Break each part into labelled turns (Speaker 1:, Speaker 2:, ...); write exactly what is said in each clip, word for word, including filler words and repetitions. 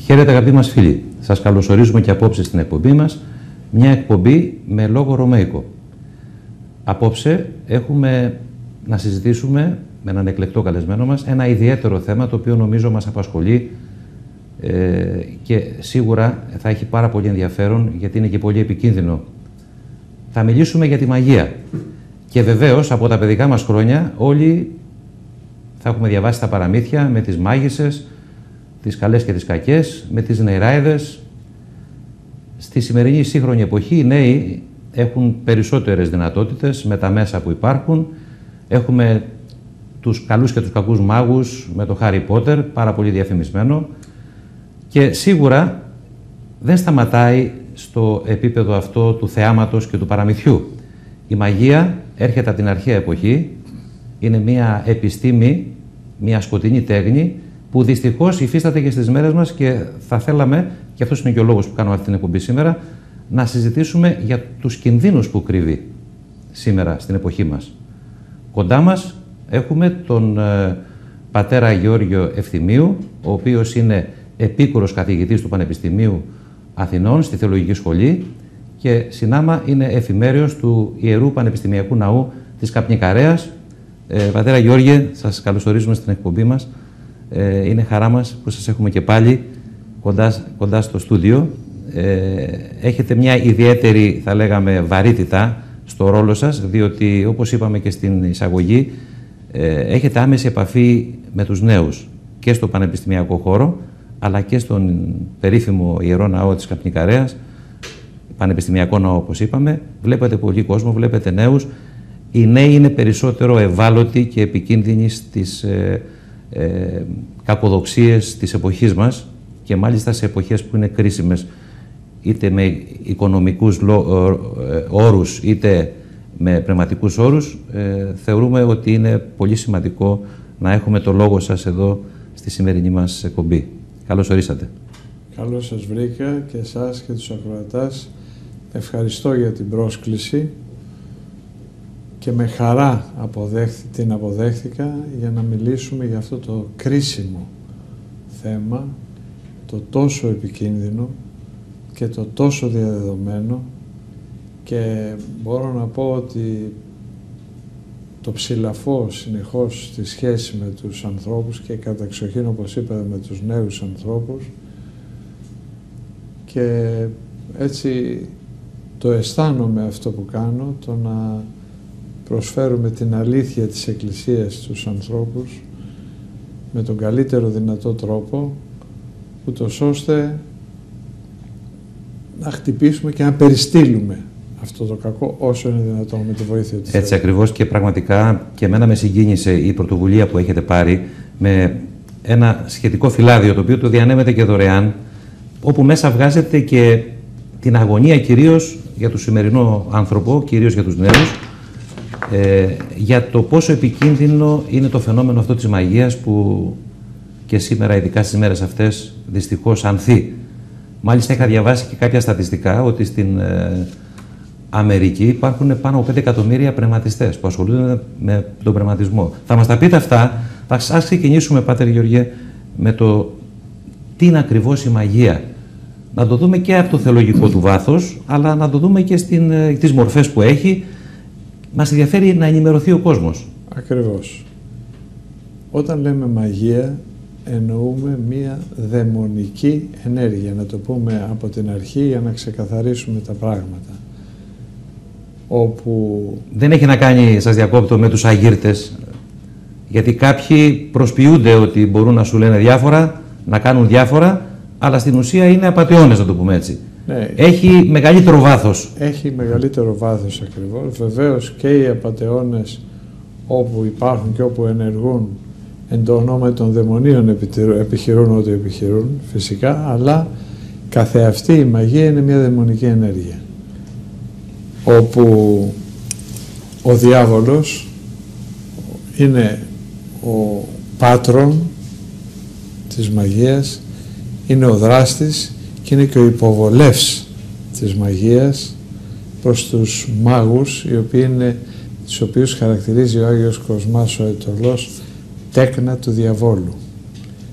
Speaker 1: Χαίρετε αγαπητοί μας φίλοι, σας καλωσορίζουμε και απόψε στην εκπομπή μας, μια εκπομπή με λόγο ρωμαϊκό. Απόψε έχουμε να συζητήσουμε με έναν εκλεκτό καλεσμένο μας ένα ιδιαίτερο θέμα το οποίο νομίζω μας απασχολεί ε, και σίγουρα θα έχει πάρα πολύ ενδιαφέρον γιατί είναι και πολύ επικίνδυνο. Θα μιλήσουμε για τη μαγεία και βεβαίως από τα παιδικά μας χρόνια όλοι θα έχουμε διαβάσει τα παραμύθια με τις μάγισσες, τις καλές και τις κακές, με τις νεράιδες. Στη σημερινή σύγχρονη εποχή οι νέοι έχουν περισσότερες δυνατότητες με τα μέσα που υπάρχουν. Έχουμε τους καλούς και τους κακούς μάγους με το Χάρι Πότερ, πάρα πολύ διαφημισμένο. Και σίγουρα δεν σταματάει στο επίπεδο αυτό του θεάματος και του παραμυθιού. Η μαγεία έρχεται από την αρχαία εποχή, είναι μια επιστήμη, μια σκοτεινή τέχνη, που δυστυχώς υφίσταται και στις μέρες μας και θα θέλαμε, και αυτός είναι και ο λόγος που κάνουμε αυτή την εκπομπή σήμερα, να συζητήσουμε για τους κινδύνους που κρύβει σήμερα στην εποχή μας. Κοντά μας έχουμε τον ε, πατέρα Γεώργιο Ευθυμίου, ο οποίος είναι επίκουρος καθηγητής του Πανεπιστημίου Αθηνών στη Θεολογική Σχολή και συνάμα είναι εφημέριος του Ιερού Πανεπιστημιακού Ναού της Καπνικαρέας. Ε, πατέρα Γεώργιε, σας καλωσορίζουμε στην εκπομπή μας. Ε, είναι χαρά μας που σας έχουμε και πάλι κοντά, κοντά στο στούντιο. Ε, έχετε μια ιδιαίτερη, θα λέγαμε, βαρύτητα στο ρόλο σας, διότι όπως είπαμε και στην εισαγωγή, ε, έχετε άμεση επαφή με τους νέους και στο πανεπιστημιακό χώρο, αλλά και στον περίφημο Ιερό Ναό της Καπνικαρέας, πανεπιστημιακό ναό όπως είπαμε. Βλέπετε πολύ κόσμο, βλέπετε νέους. Οι νέοι είναι περισσότερο ευάλωτοι και επικίνδυνοι στις ε, ε, κακοδοξίες της εποχής μας και μάλιστα σε εποχές που είναι κρίσιμες, είτε με οικονομικούς όρους είτε με πνευματικούς όρους. Ε, θεωρούμε ότι είναι πολύ σημαντικό να έχουμε το λόγο σας εδώ στη σημερινή μας εκπομπή. Καλώς ορίσατε.
Speaker 2: Καλώς σας βρήκα και εσάς και τους ακροατάς. Ευχαριστώ για την πρόσκληση και με χαρά αποδέχθη, την αποδέχθηκα για να μιλήσουμε για αυτό το κρίσιμο θέμα, το τόσο επικίνδυνο και το τόσο διαδεδομένο, και μπορώ να πω ότι το ψηλαφώ συνεχώς στη σχέση με τους ανθρώπους και καταξοχήν, όπως είπατε, με τους νέους ανθρώπους, και έτσι το αισθάνομαι αυτό που κάνω, το να προσφέρουμε την αλήθεια της Εκκλησίας στους ανθρώπους με τον καλύτερο δυνατό τρόπο, ούτως ώστε να χτυπήσουμε και να περιστύλουμε αυτό το κακό όσο είναι δυνατόν με τη βοήθεια της.
Speaker 1: Έτσι ακριβώς, και πραγματικά και εμένα με συγκίνησε η πρωτοβουλία που έχετε πάρει με ένα σχετικό φυλάδιο το οποίο το διανέμετε και δωρεάν, όπου μέσα βγάζετε και την αγωνία κυρίως για τον σημερινό άνθρωπο, κυρίως για τους νέους, ε, για το πόσο επικίνδυνο είναι το φαινόμενο αυτό της μαγείας που και σήμερα, ειδικά στις μέρες αυτές, δυστυχώς ανθεί. Μάλιστα είχα διαβάσει και κάποια στατιστικά ότι στην ε, Αμερική υπάρχουν πάνω από πέντε εκατομμύρια πνευματιστές που ασχολούνται με τον πνευματισμό. Θα μας τα πείτε αυτά. Θα σας ξεκινήσουμε, Πάτερ Γεωργέ, με το τι είναι ακριβώς η μαγεία. Να το δούμε και από το θεολογικό του βάθος, αλλά να το δούμε και στην, τις μορφές που έχει. Μας ενδιαφέρει να ενημερωθεί ο κόσμος.
Speaker 2: Ακριβώς. Όταν λέμε μαγεία, εννοούμε μία δαιμονική ενέργεια, να το πούμε από την αρχή για να ξεκαθαρίσουμε τα πράγματα. Όπου...
Speaker 1: Δεν έχει να κάνει, σας διακόπτω, με τους αγύρτες, γιατί κάποιοι προσποιούνται ότι μπορούν να σου λένε διάφορα, να κάνουν διάφορα, αλλά στην ουσία είναι απατεώνες, να το πούμε έτσι.
Speaker 2: Ναι,
Speaker 1: έχει μεγαλύτερο βάθος.
Speaker 2: Έχει μεγαλύτερο βάθος ακριβώς. Βεβαίως και οι απατεώνες όπου υπάρχουν και όπου ενεργούν εν το όνομα των δαιμονίων επιχειρούν ό,τι επιχειρούν, φυσικά, αλλά καθεαυτή η μαγεία είναι μια δαιμονική ενέργεια, όπου ο διάβολος είναι ο πάτρον της μαγείας, είναι ο δράστης και είναι και ο υποβολεύς της μαγείας προς τους μάγους, οι οποίοι είναι, τους οποίους χαρακτηρίζει ο Άγιος Κοσμάς ο Αιτωλός, τέκνα του διαβόλου.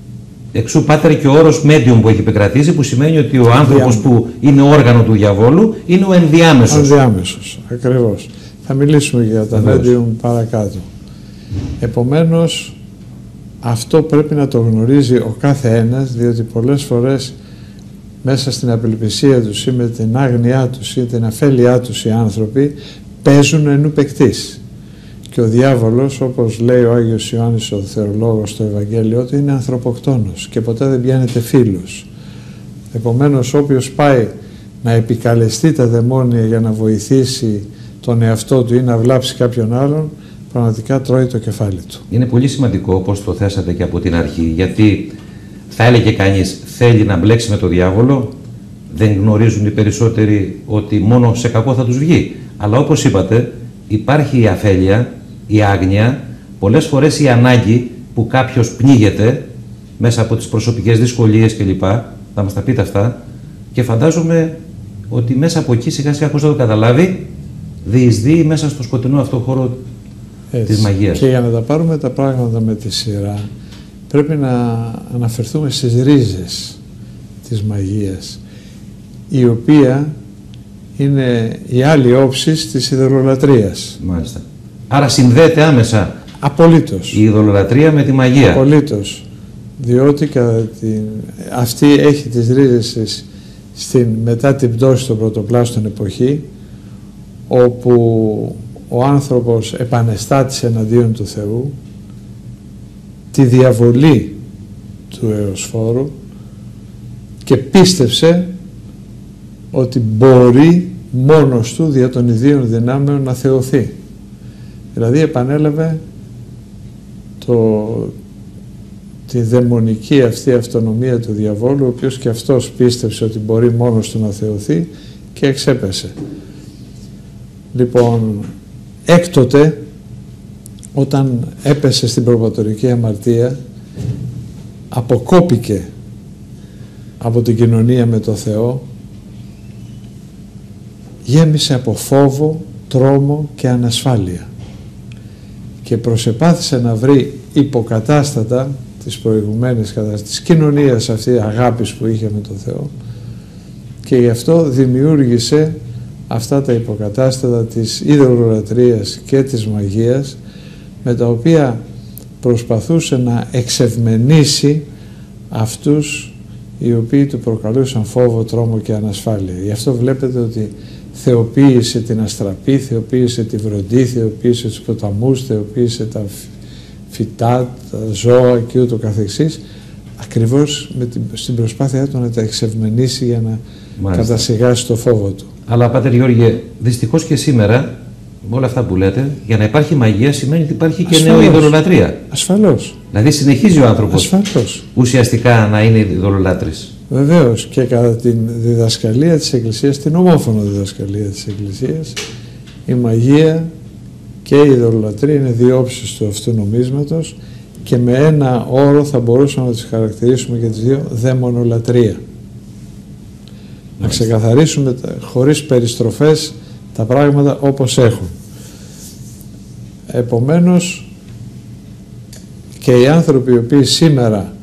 Speaker 1: Εξού, πάτερ, και ο όρος medium που έχει επικρατήσει, που σημαίνει ότι ο άνθρωπος που είναι όργανο του διαβόλου είναι ο ενδιάμεσος.
Speaker 2: Ο ενδιάμεσος, ακριβώς. Θα μιλήσουμε για τα medium παρακάτω. Επομένως, αυτό πρέπει να το γνωρίζει ο κάθε ένας, διότι πολλές φορές μέσα στην απελπισία τους ή με την άγνοιά τους ή την αφέλειά τους οι άνθρωποι παίζουν ενού παικτής. Και ο διάβολος, όπως λέει ο Άγιος Ιωάννης ο Θεολόγος στο Ευαγγέλιο του, είναι ανθρωποκτόνος και ποτέ δεν πιάνεται φίλος. Επομένως, όποιος πάει να επικαλεστεί τα δαιμόνια για να βοηθήσει τον εαυτό του ή να βλάψει κάποιον άλλον, πραγματικά τρώει το κεφάλι του.
Speaker 1: Είναι πολύ σημαντικό, όπως το θέσατε και από την αρχή, γιατί θα έλεγε κανείς θέλει να μπλέξει με το διάβολο, δεν γνωρίζουν οι περισσότεροι ότι μόνο σε κακό θα τους βγει. Αλλά όπως είπατε, υπάρχει η αφέλεια, η άγνοια, πολλές φορές η ανάγκη που κάποιος πνίγεται μέσα από τις προσωπικές δυσκολίες κλπ. Θα μας τα πείτε αυτά, και φαντάζομαι ότι μέσα από εκεί σιγά σιγά, χωρίς να το καταλάβει, διεισδύει μέσα στο σκοτεινό αυτό χώρο της μαγείας.
Speaker 2: Και για να τα πάρουμε τα πράγματα με τη σειρά, πρέπει να αναφερθούμε στις ρίζες της μαγείας, η οποία είναι η άλλη όψη της ειδωλολατρίας.
Speaker 1: Μάλιστα. Άρα συνδέεται άμεσα
Speaker 2: απολύτως
Speaker 1: η ειδωλολατρία με τη μαγεία.
Speaker 2: Απολύτως. Διότι κατά την... αυτή έχει τις ρίζες της στην... μετά την πτώση των πρωτοπλάστων εποχή, όπου ο άνθρωπος επανεστάτησε εναντίον του Θεού, τη διαβολή του Εωσφόρου, και πίστεψε ότι μπορεί μόνος του δια των ιδίων δυνάμεων να θεωθεί. Δηλαδή επανέλαβε το, τη δαιμονική αυτή αυτονομία του διαβόλου, ο οποίος και αυτός πίστεψε ότι μπορεί μόνος του να θεωθεί και εξέπεσε. Λοιπόν, έκτοτε, όταν έπεσε στην προπατορική αμαρτία, αποκόπηκε από την κοινωνία με το Θεό, γέμισε από φόβο, τρόμο και ανασφάλεια και προσεπάθησε να βρει υποκατάστατα της προηγουμένης κατάστασης, της κοινωνίας αυτή αγάπης που είχε με το Θεό, και γι' αυτό δημιούργησε αυτά τα υποκατάστατα της ειδωλολατρίας και της μαγείας, με τα οποία προσπαθούσε να εξευμενήσει αυτούς οι οποίοι του προκαλούσαν φόβο, τρόμο και ανασφάλεια. Γι' αυτό βλέπετε ότι θεοποίησε την αστραπή, θεοποίησε τη βροντή, θεοποίησε τους ποταμούς, θεοποίησε τα φυτά, τα ζώα και ούτω καθεξής, ακριβώς με την, στην προσπάθειά του να τα εξευμενήσει για να Μάλιστα. κατασυγάσει το φόβο του.
Speaker 1: Αλλά, Πάτερ Γιώργε, δυστυχώς και σήμερα, με όλα αυτά που λέτε, για να υπάρχει μαγεία σημαίνει ότι υπάρχει και νεοειδωλολατρία.
Speaker 2: Ασφαλώς.
Speaker 1: Δηλαδή συνεχίζει ο άνθρωπος
Speaker 2: Ασφαλώς.
Speaker 1: ουσιαστικά να είναι ειδωλολάτρης.
Speaker 2: Βεβαίως, και κατά τη διδασκαλία της Εκκλησίας, την ομόφωνο διδασκαλία της Εκκλησίας, η μαγεία και η ειδωλολατρία είναι δύο όψεις του αυτού νομίσματος, και με ένα όρο θα μπορούσαμε να τις χαρακτηρίσουμε και τις δύο: δαιμονολατρία. Να ξεκαθαρίσουμε χωρίς περιστροφές τα πράγματα όπως έχουν. Επομένως, και οι άνθρωποι οι οποίοι σήμερα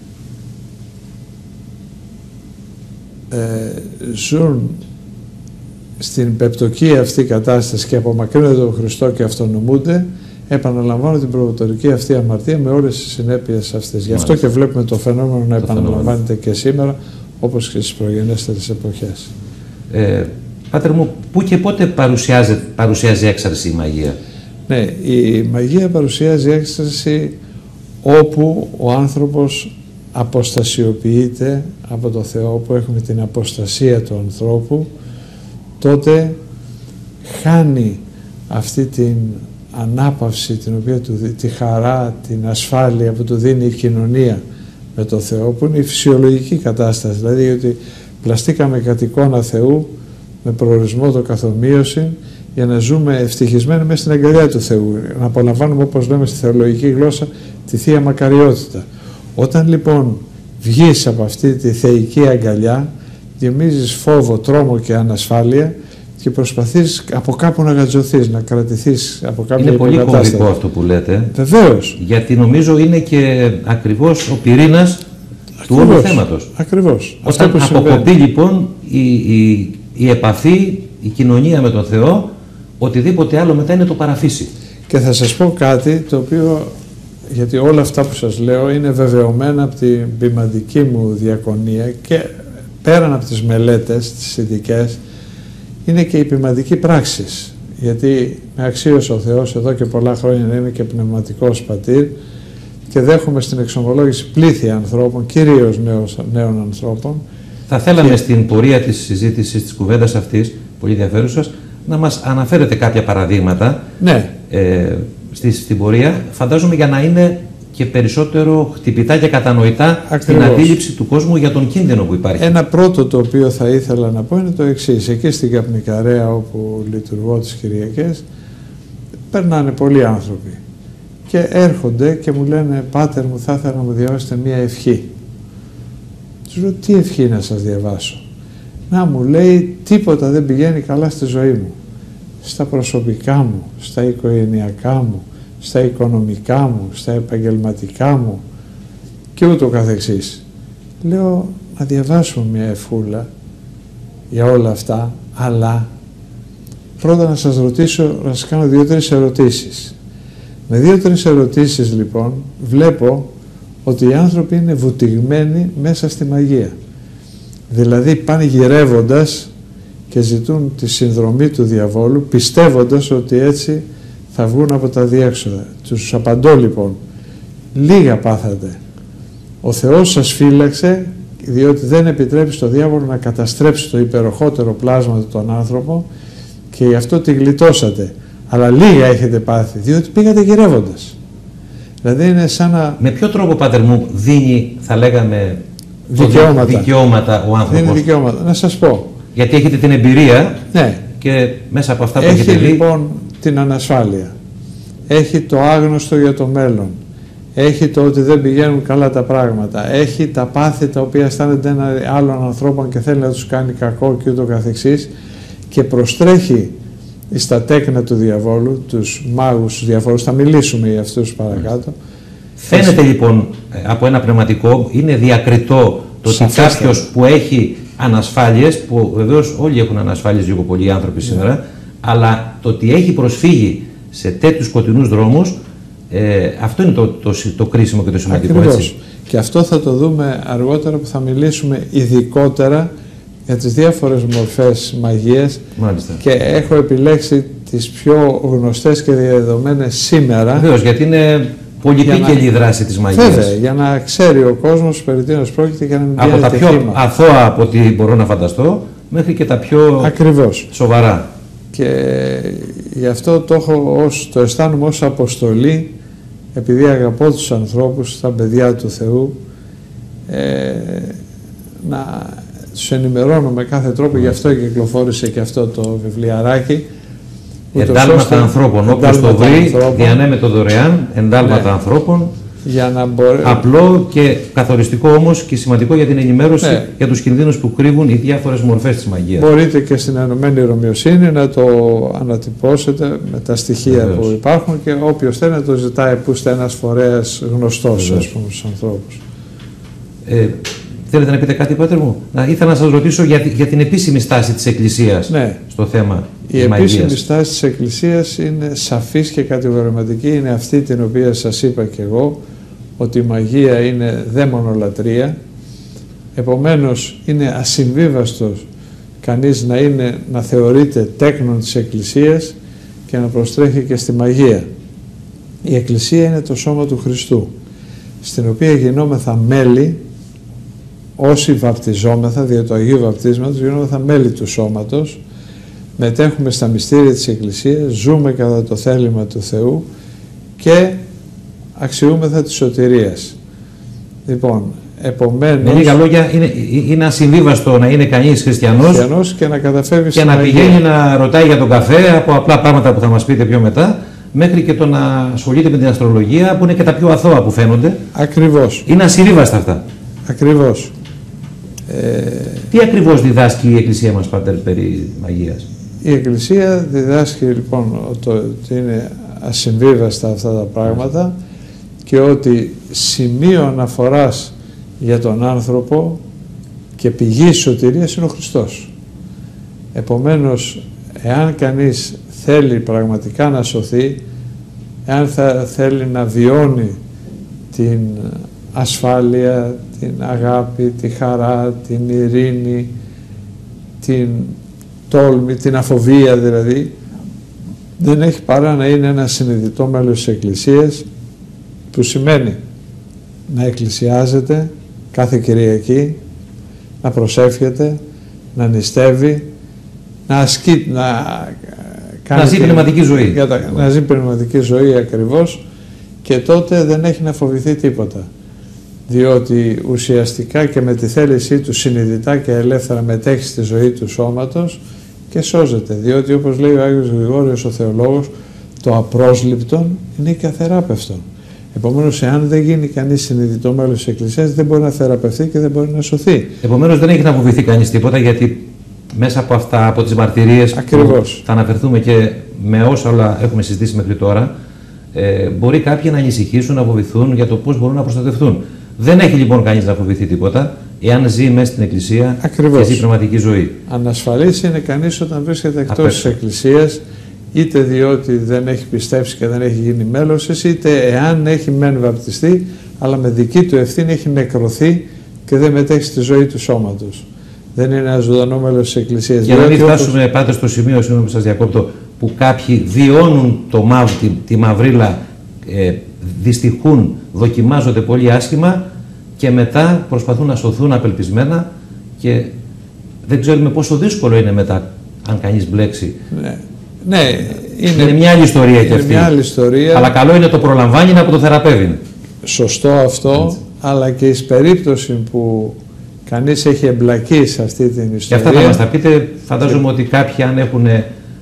Speaker 2: ε, ζουν στην πεπτωκή αυτή κατάσταση και απομακρύνονται τον Χριστό και αυτονομούνται, επαναλαμβάνουν την προπατορική αυτή αμαρτία με όλες τις συνέπειες αυτές. Γι' αυτό και βλέπουμε το φαινόμενο να επαναλαμβάνεται και σήμερα, όπως και στις προγενέστερες εποχές.
Speaker 1: Ε, Πάτερ μου, πού και πότε παρουσιάζει, παρουσιάζει έξαρση η μαγεία?
Speaker 2: Ναι, η μαγεία παρουσιάζει έξαρση όπου ο άνθρωπος αποστασιοποιείται από το Θεό, όπου έχουμε την αποστασία του ανθρώπου, τότε χάνει αυτή την ανάπαυση, την οποία του, τη χαρά, την ασφάλεια που του δίνει η κοινωνία με το Θεό, που είναι η φυσιολογική κατάσταση, δηλαδή ότι πλαστήκαμε κατ' εικόνα Θεού με προορισμό το καθομοίωση, για να ζούμε ευτυχισμένοι μέσα στην αγκαλιά του Θεού, να απολαμβάνουμε, όπως λέμε στη θεολογική γλώσσα, τη Θεία Μακαριότητα. Όταν λοιπόν βγεις από αυτή τη θεϊκή αγκαλιά, γεμίζεις φόβο, τρόμο και ανασφάλεια και προσπαθείς από κάπου να γατζωθείς, να κρατηθείς από κάποια
Speaker 1: υποκατάσταση. Είναι πολύ κομβικό αυτό που λέτε.
Speaker 2: Βεβαίως.
Speaker 1: Γιατί νομίζω είναι και ακριβώς ο πυρήνας του όλου θέματος.
Speaker 2: Ακριβώς.
Speaker 1: Όταν αποκοπεί λοιπόν η, η, η επαφή, η κοινωνία με τον Θεό, οτιδήποτε άλλο μετά είναι το παραφύσι.
Speaker 2: Και θα σας πω κάτι το οποίο, γιατί όλα αυτά που σας λέω είναι βεβαιωμένα από την ποιμαντική μου διακονία και πέραν από τις μελέτες, τις ειδικές, είναι και η ποιμαντική πράξη. Γιατί με αξίωσε ο Θεός εδώ και πολλά χρόνια να είμαι και πνευματικός πατήρ και δέχομαι στην εξομολόγηση πλήθη ανθρώπων, κυρίως νέων ανθρώπων.
Speaker 1: Θα θέλαμε και... στην πορεία της συζήτησης, της κουβέντας αυτής, πολύ ενδιαφέρουσας, να μας αναφέρετε κάποια παραδείγματα.
Speaker 2: Ναι.
Speaker 1: Ε, στη, στην πορεία, φαντάζομαι για να είναι και περισσότερο χτυπητά και κατανοητά
Speaker 2: Ακριβώς.
Speaker 1: την αντίληψη του κόσμου για τον κίνδυνο που υπάρχει.
Speaker 2: Ένα πρώτο το οποίο θα ήθελα να πω είναι το εξής. Εκεί στην Καπνικαρέα όπου λειτουργώ τις Κυριακές, περνάνε πολλοί άνθρωποι και έρχονται και μου λένε «Πάτερ μου, θα ήθελα να μου διαβάσετε μία ευχή». Τους λέω «Τι ευχή να σας διαβάσω?» Να, μου λέει, τίποτα δεν πηγαίνει καλά στη ζωή μου. Στα προσωπικά μου, στα οικογενειακά μου, στα οικονομικά μου, στα επαγγελματικά μου και ούτω καθεξής. Λέω να διαβάσω μια ευχούλα για όλα αυτά, αλλά πρώτα να σας ρωτήσω, να σας κάνω δύο-τρεις ερωτήσεις. Με δύο-τρεις ερωτήσεις λοιπόν βλέπω ότι οι άνθρωποι είναι βουτυγμένοι μέσα στη μαγεία. Δηλαδή πάνε γυρεύοντας και ζητούν τη συνδρομή του διαβόλου, πιστεύοντας ότι έτσι θα βγουν από τα διέξοδα. Τους απαντώ λοιπόν, λίγα πάθατε. Ο Θεός σας φύλαξε, διότι δεν επιτρέπει στο διάβολο να καταστρέψει το υπεροχότερο πλάσμα του τον άνθρωπο και γι' αυτό τη γλιτώσατε. Αλλά λίγα έχετε πάθει, διότι πήγατε γυρεύοντας. Δηλαδή είναι σαν να...
Speaker 1: Με ποιο τρόπο, Πάτερ μου, δίνει, θα λέγαμε,
Speaker 2: δικαιώματα,
Speaker 1: δικαιώματα ο άνθρωπος?
Speaker 2: Δίνει δικαιώματα. Να σας πω.
Speaker 1: Γιατί έχετε την εμπειρία,
Speaker 2: ναι,
Speaker 1: και μέσα από αυτά που
Speaker 2: έχει
Speaker 1: έχετε δει...
Speaker 2: λοιπόν την ανασφάλεια. Έχει το άγνωστο για το μέλλον. Έχει το ότι δεν πηγαίνουν καλά τα πράγματα. Έχει τα πάθη τα οποία αισθάνεται ένα άλλων ανθρώπων και θέλει να τους κάνει κακό και ούτω καθεξής και προστρέχει στα τέκνα του διαβόλου, τους μάγους, τους διαφόρους. Θα μιλήσουμε για αυτούς παρακάτω.
Speaker 1: Φαίνεται Εσύ... λοιπόν από ένα πνευματικό, είναι διακριτό το ότι κάποιος που έχει ανασφάλειες, που βεβαίως όλοι έχουν ανασφάλειες λίγο πολλοί άνθρωποι σήμερα, yeah. αλλά το ότι έχει προσφύγει σε τέτοιους σκοτεινούς δρόμους, ε, αυτό είναι το, το, το, το κρίσιμο και το σημαντικό. Έτσι.
Speaker 2: Και αυτό θα το δούμε αργότερα που θα μιλήσουμε ειδικότερα για τις διάφορες μορφές μαγείας.
Speaker 1: Μάλιστα.
Speaker 2: Και έχω επιλέξει τις πιο γνωστές και διαδεδομένες σήμερα.
Speaker 1: Βεβαίως, γιατί είναι πολυπίκελη η δράση της μαγείας.
Speaker 2: Βέβαια, για να ξέρει ο κόσμος περί τίνος πρόκειται και να μην
Speaker 1: από τα πιο
Speaker 2: θύμα.
Speaker 1: αθώα από ό,τι μπορώ να φανταστώ, μέχρι και τα πιο
Speaker 2: Ακριβώς.
Speaker 1: σοβαρά.
Speaker 2: Και γι' αυτό το, έχω ως, το αισθάνομαι ως αποστολή, επειδή αγαπώ τους ανθρώπους, τα παιδιά του Θεού, ε, να τους ενημερώνω με κάθε τρόπο, γι' αυτό κυκλοφόρησε και αυτό το βιβλιαράκι.
Speaker 1: Εντάλματα ανθρώπων, όποιος το βρει, διανέμεται δωρεάν, εντάλματα ναι. ανθρώπων,
Speaker 2: για να μπορεί...
Speaker 1: απλό και καθοριστικό όμως και σημαντικό για την ενημέρωση ναι. για τους κινδύνους που κρύβουν οι διάφορες μορφές της μαγείας.
Speaker 2: Μπορείτε και στην Ενωμένη Ρωμιοσύνη να το ανατυπώσετε με τα στοιχεία Βεβαίως. που υπάρχουν και όποιος θέλει να το ζητάει, που είστε ένας φορέας γνωστός ας πούμε, στους ανθρώπους.
Speaker 1: Ε, θέλετε να πείτε κάτι, Πάτερ μου? Να, ήθελα να σας ρωτήσω για, για την επίσημη στάση της Εκκλησίας ναι. στο θέμα
Speaker 2: η
Speaker 1: της μαγείας.
Speaker 2: Η επίσημη στάση της Εκκλησίας είναι σαφής και κατηγορηματική, είναι αυτή την οποία σας είπα και εγώ, ότι η μαγεία είναι δαίμονολατρεία, επομένως είναι ασυμβίβαστος κανείς να, είναι, να θεωρείται τέκνον της Εκκλησίας και να προστρέχει και στη μαγεία. Η Εκκλησία είναι το σώμα του Χριστού, στην οποία γινόμεθα μέλη, όσοι βαπτιζόμεθα, δια του Αγίου Βαπτίσματος, γινόμεθα μέλη του σώματος, μετέχουμε στα μυστήρια της Εκκλησίας, ζούμε κατά το θέλημα του Θεού και αξιούμεθα της σωτηρίας. Λοιπόν, επομένως...
Speaker 1: Με λίγα λόγια, είναι, είναι ασυμβίβαστο να είναι κανείς χριστιανός,
Speaker 2: χριστιανός και να καταφεύγει
Speaker 1: και να πηγαίνει να ρωτάει για τον καφέ, από απλά πράγματα που θα μας πείτε πιο μετά, μέχρι και το να ασχολείται με την αστρολογία, που είναι και τα πιο αθώα που φαίνονται.
Speaker 2: Ακριβώς.
Speaker 1: Είναι ασυμβίβαστα αυτά.
Speaker 2: Ακριβώς. Ε...
Speaker 1: Τι ακριβώς διδάσκει η Εκκλησία μας, Πάτερ, περί μαγείας?
Speaker 2: Η Εκκλησία διδάσκει λοιπόν ότι είναι ασυμβίβαστα αυτά τα πράγματα και ότι σημείο αναφοράς για τον άνθρωπο και πηγή σωτηρίας είναι ο Χριστός. Επομένως, εάν κανείς θέλει πραγματικά να σωθεί, εάν θα θέλει να βιώνει την ασφάλεια, την αγάπη, τη χαρά, την ειρήνη, την τόλμη, την αφοβία δηλαδή, δεν έχει παρά να είναι ένα συνειδητό μέλος της Εκκλησίας, που σημαίνει να εκκλησιάζεται κάθε Κυριακή, να προσεύχεται, να νηστεύει, να ασκεί, να κάνει...
Speaker 1: Να ζει πνευματική ζωή.
Speaker 2: Τα, να ζει πνευματική ζωή ακριβώς, και τότε δεν έχει να φοβηθεί τίποτα. Διότι ουσιαστικά και με τη θέλησή του συνειδητά και ελεύθερα μετέχει στη ζωή του σώματος και σώζεται. Διότι, όπως λέει ο Άγιος Γρηγόριος ο Θεολόγος, το απρόσληπτον είναι και αθεράπευτον. Επομένως, εάν δεν γίνει κανείς συνειδητό μέλος της Εκκλησίας, δεν μπορεί να θεραπευτεί και δεν μπορεί να σωθεί.
Speaker 1: Επομένως, δεν έχει να φοβηθεί κανείς τίποτα, γιατί μέσα από αυτά, από τις μαρτυρίες
Speaker 2: Ακριβώς.
Speaker 1: που θα αναφερθούμε και με όσα όλα έχουμε συζητήσει μέχρι τώρα, ε, μπορεί κάποιοι να ανησυχήσουν, να φοβηθούν για το πώς μπορούν να προστατευτούν. Δεν έχει λοιπόν κανείς να φοβηθεί τίποτα, εάν ζει μέσα στην Εκκλησία. Ακριβώς. Και ζει πνευματική ζωή.
Speaker 2: Ανασφαλής είναι κανείς όταν βρίσκεται εκτός της Εκκλησίας, είτε διότι δεν έχει πιστέψει και δεν έχει γίνει μέλος της, είτε εάν έχει μεν βαπτιστεί, αλλά με δική του ευθύνη έχει νεκρωθεί και δεν μετέχει στη ζωή του σώματος. Δεν είναι ένα ζωντανό μέλος της Εκκλησίας.
Speaker 1: Για να μην φτάσουμε όπως... πάντα στο σημείο, συγγνώμη που σας διακόπτω, που κάποιοι βιώνουν το μαύ, τη, τη μαυρίλα, ε, δυστυχούν, δοκιμάζονται πολύ άσχημα και μετά προσπαθούν να σωθούν απελπισμένα και δεν ξέρουμε πόσο δύσκολο είναι μετά αν κανείς μπλέξει.
Speaker 2: Ναι, ναι είναι,
Speaker 1: είναι μια άλλη ιστορία και αυτή.
Speaker 2: Μια άλλη ιστορία.
Speaker 1: Αλλά καλό είναι το προλαμβάνει να το θεραπεύει.
Speaker 2: Σωστό αυτό, έτσι. Αλλά και εις περίπτωση που κανείς έχει εμπλακεί σε αυτή την ιστορία.
Speaker 1: Και αυτά θα μας τα πείτε. Φαντάζομαι και... ότι κάποιοι αν έχουν ε,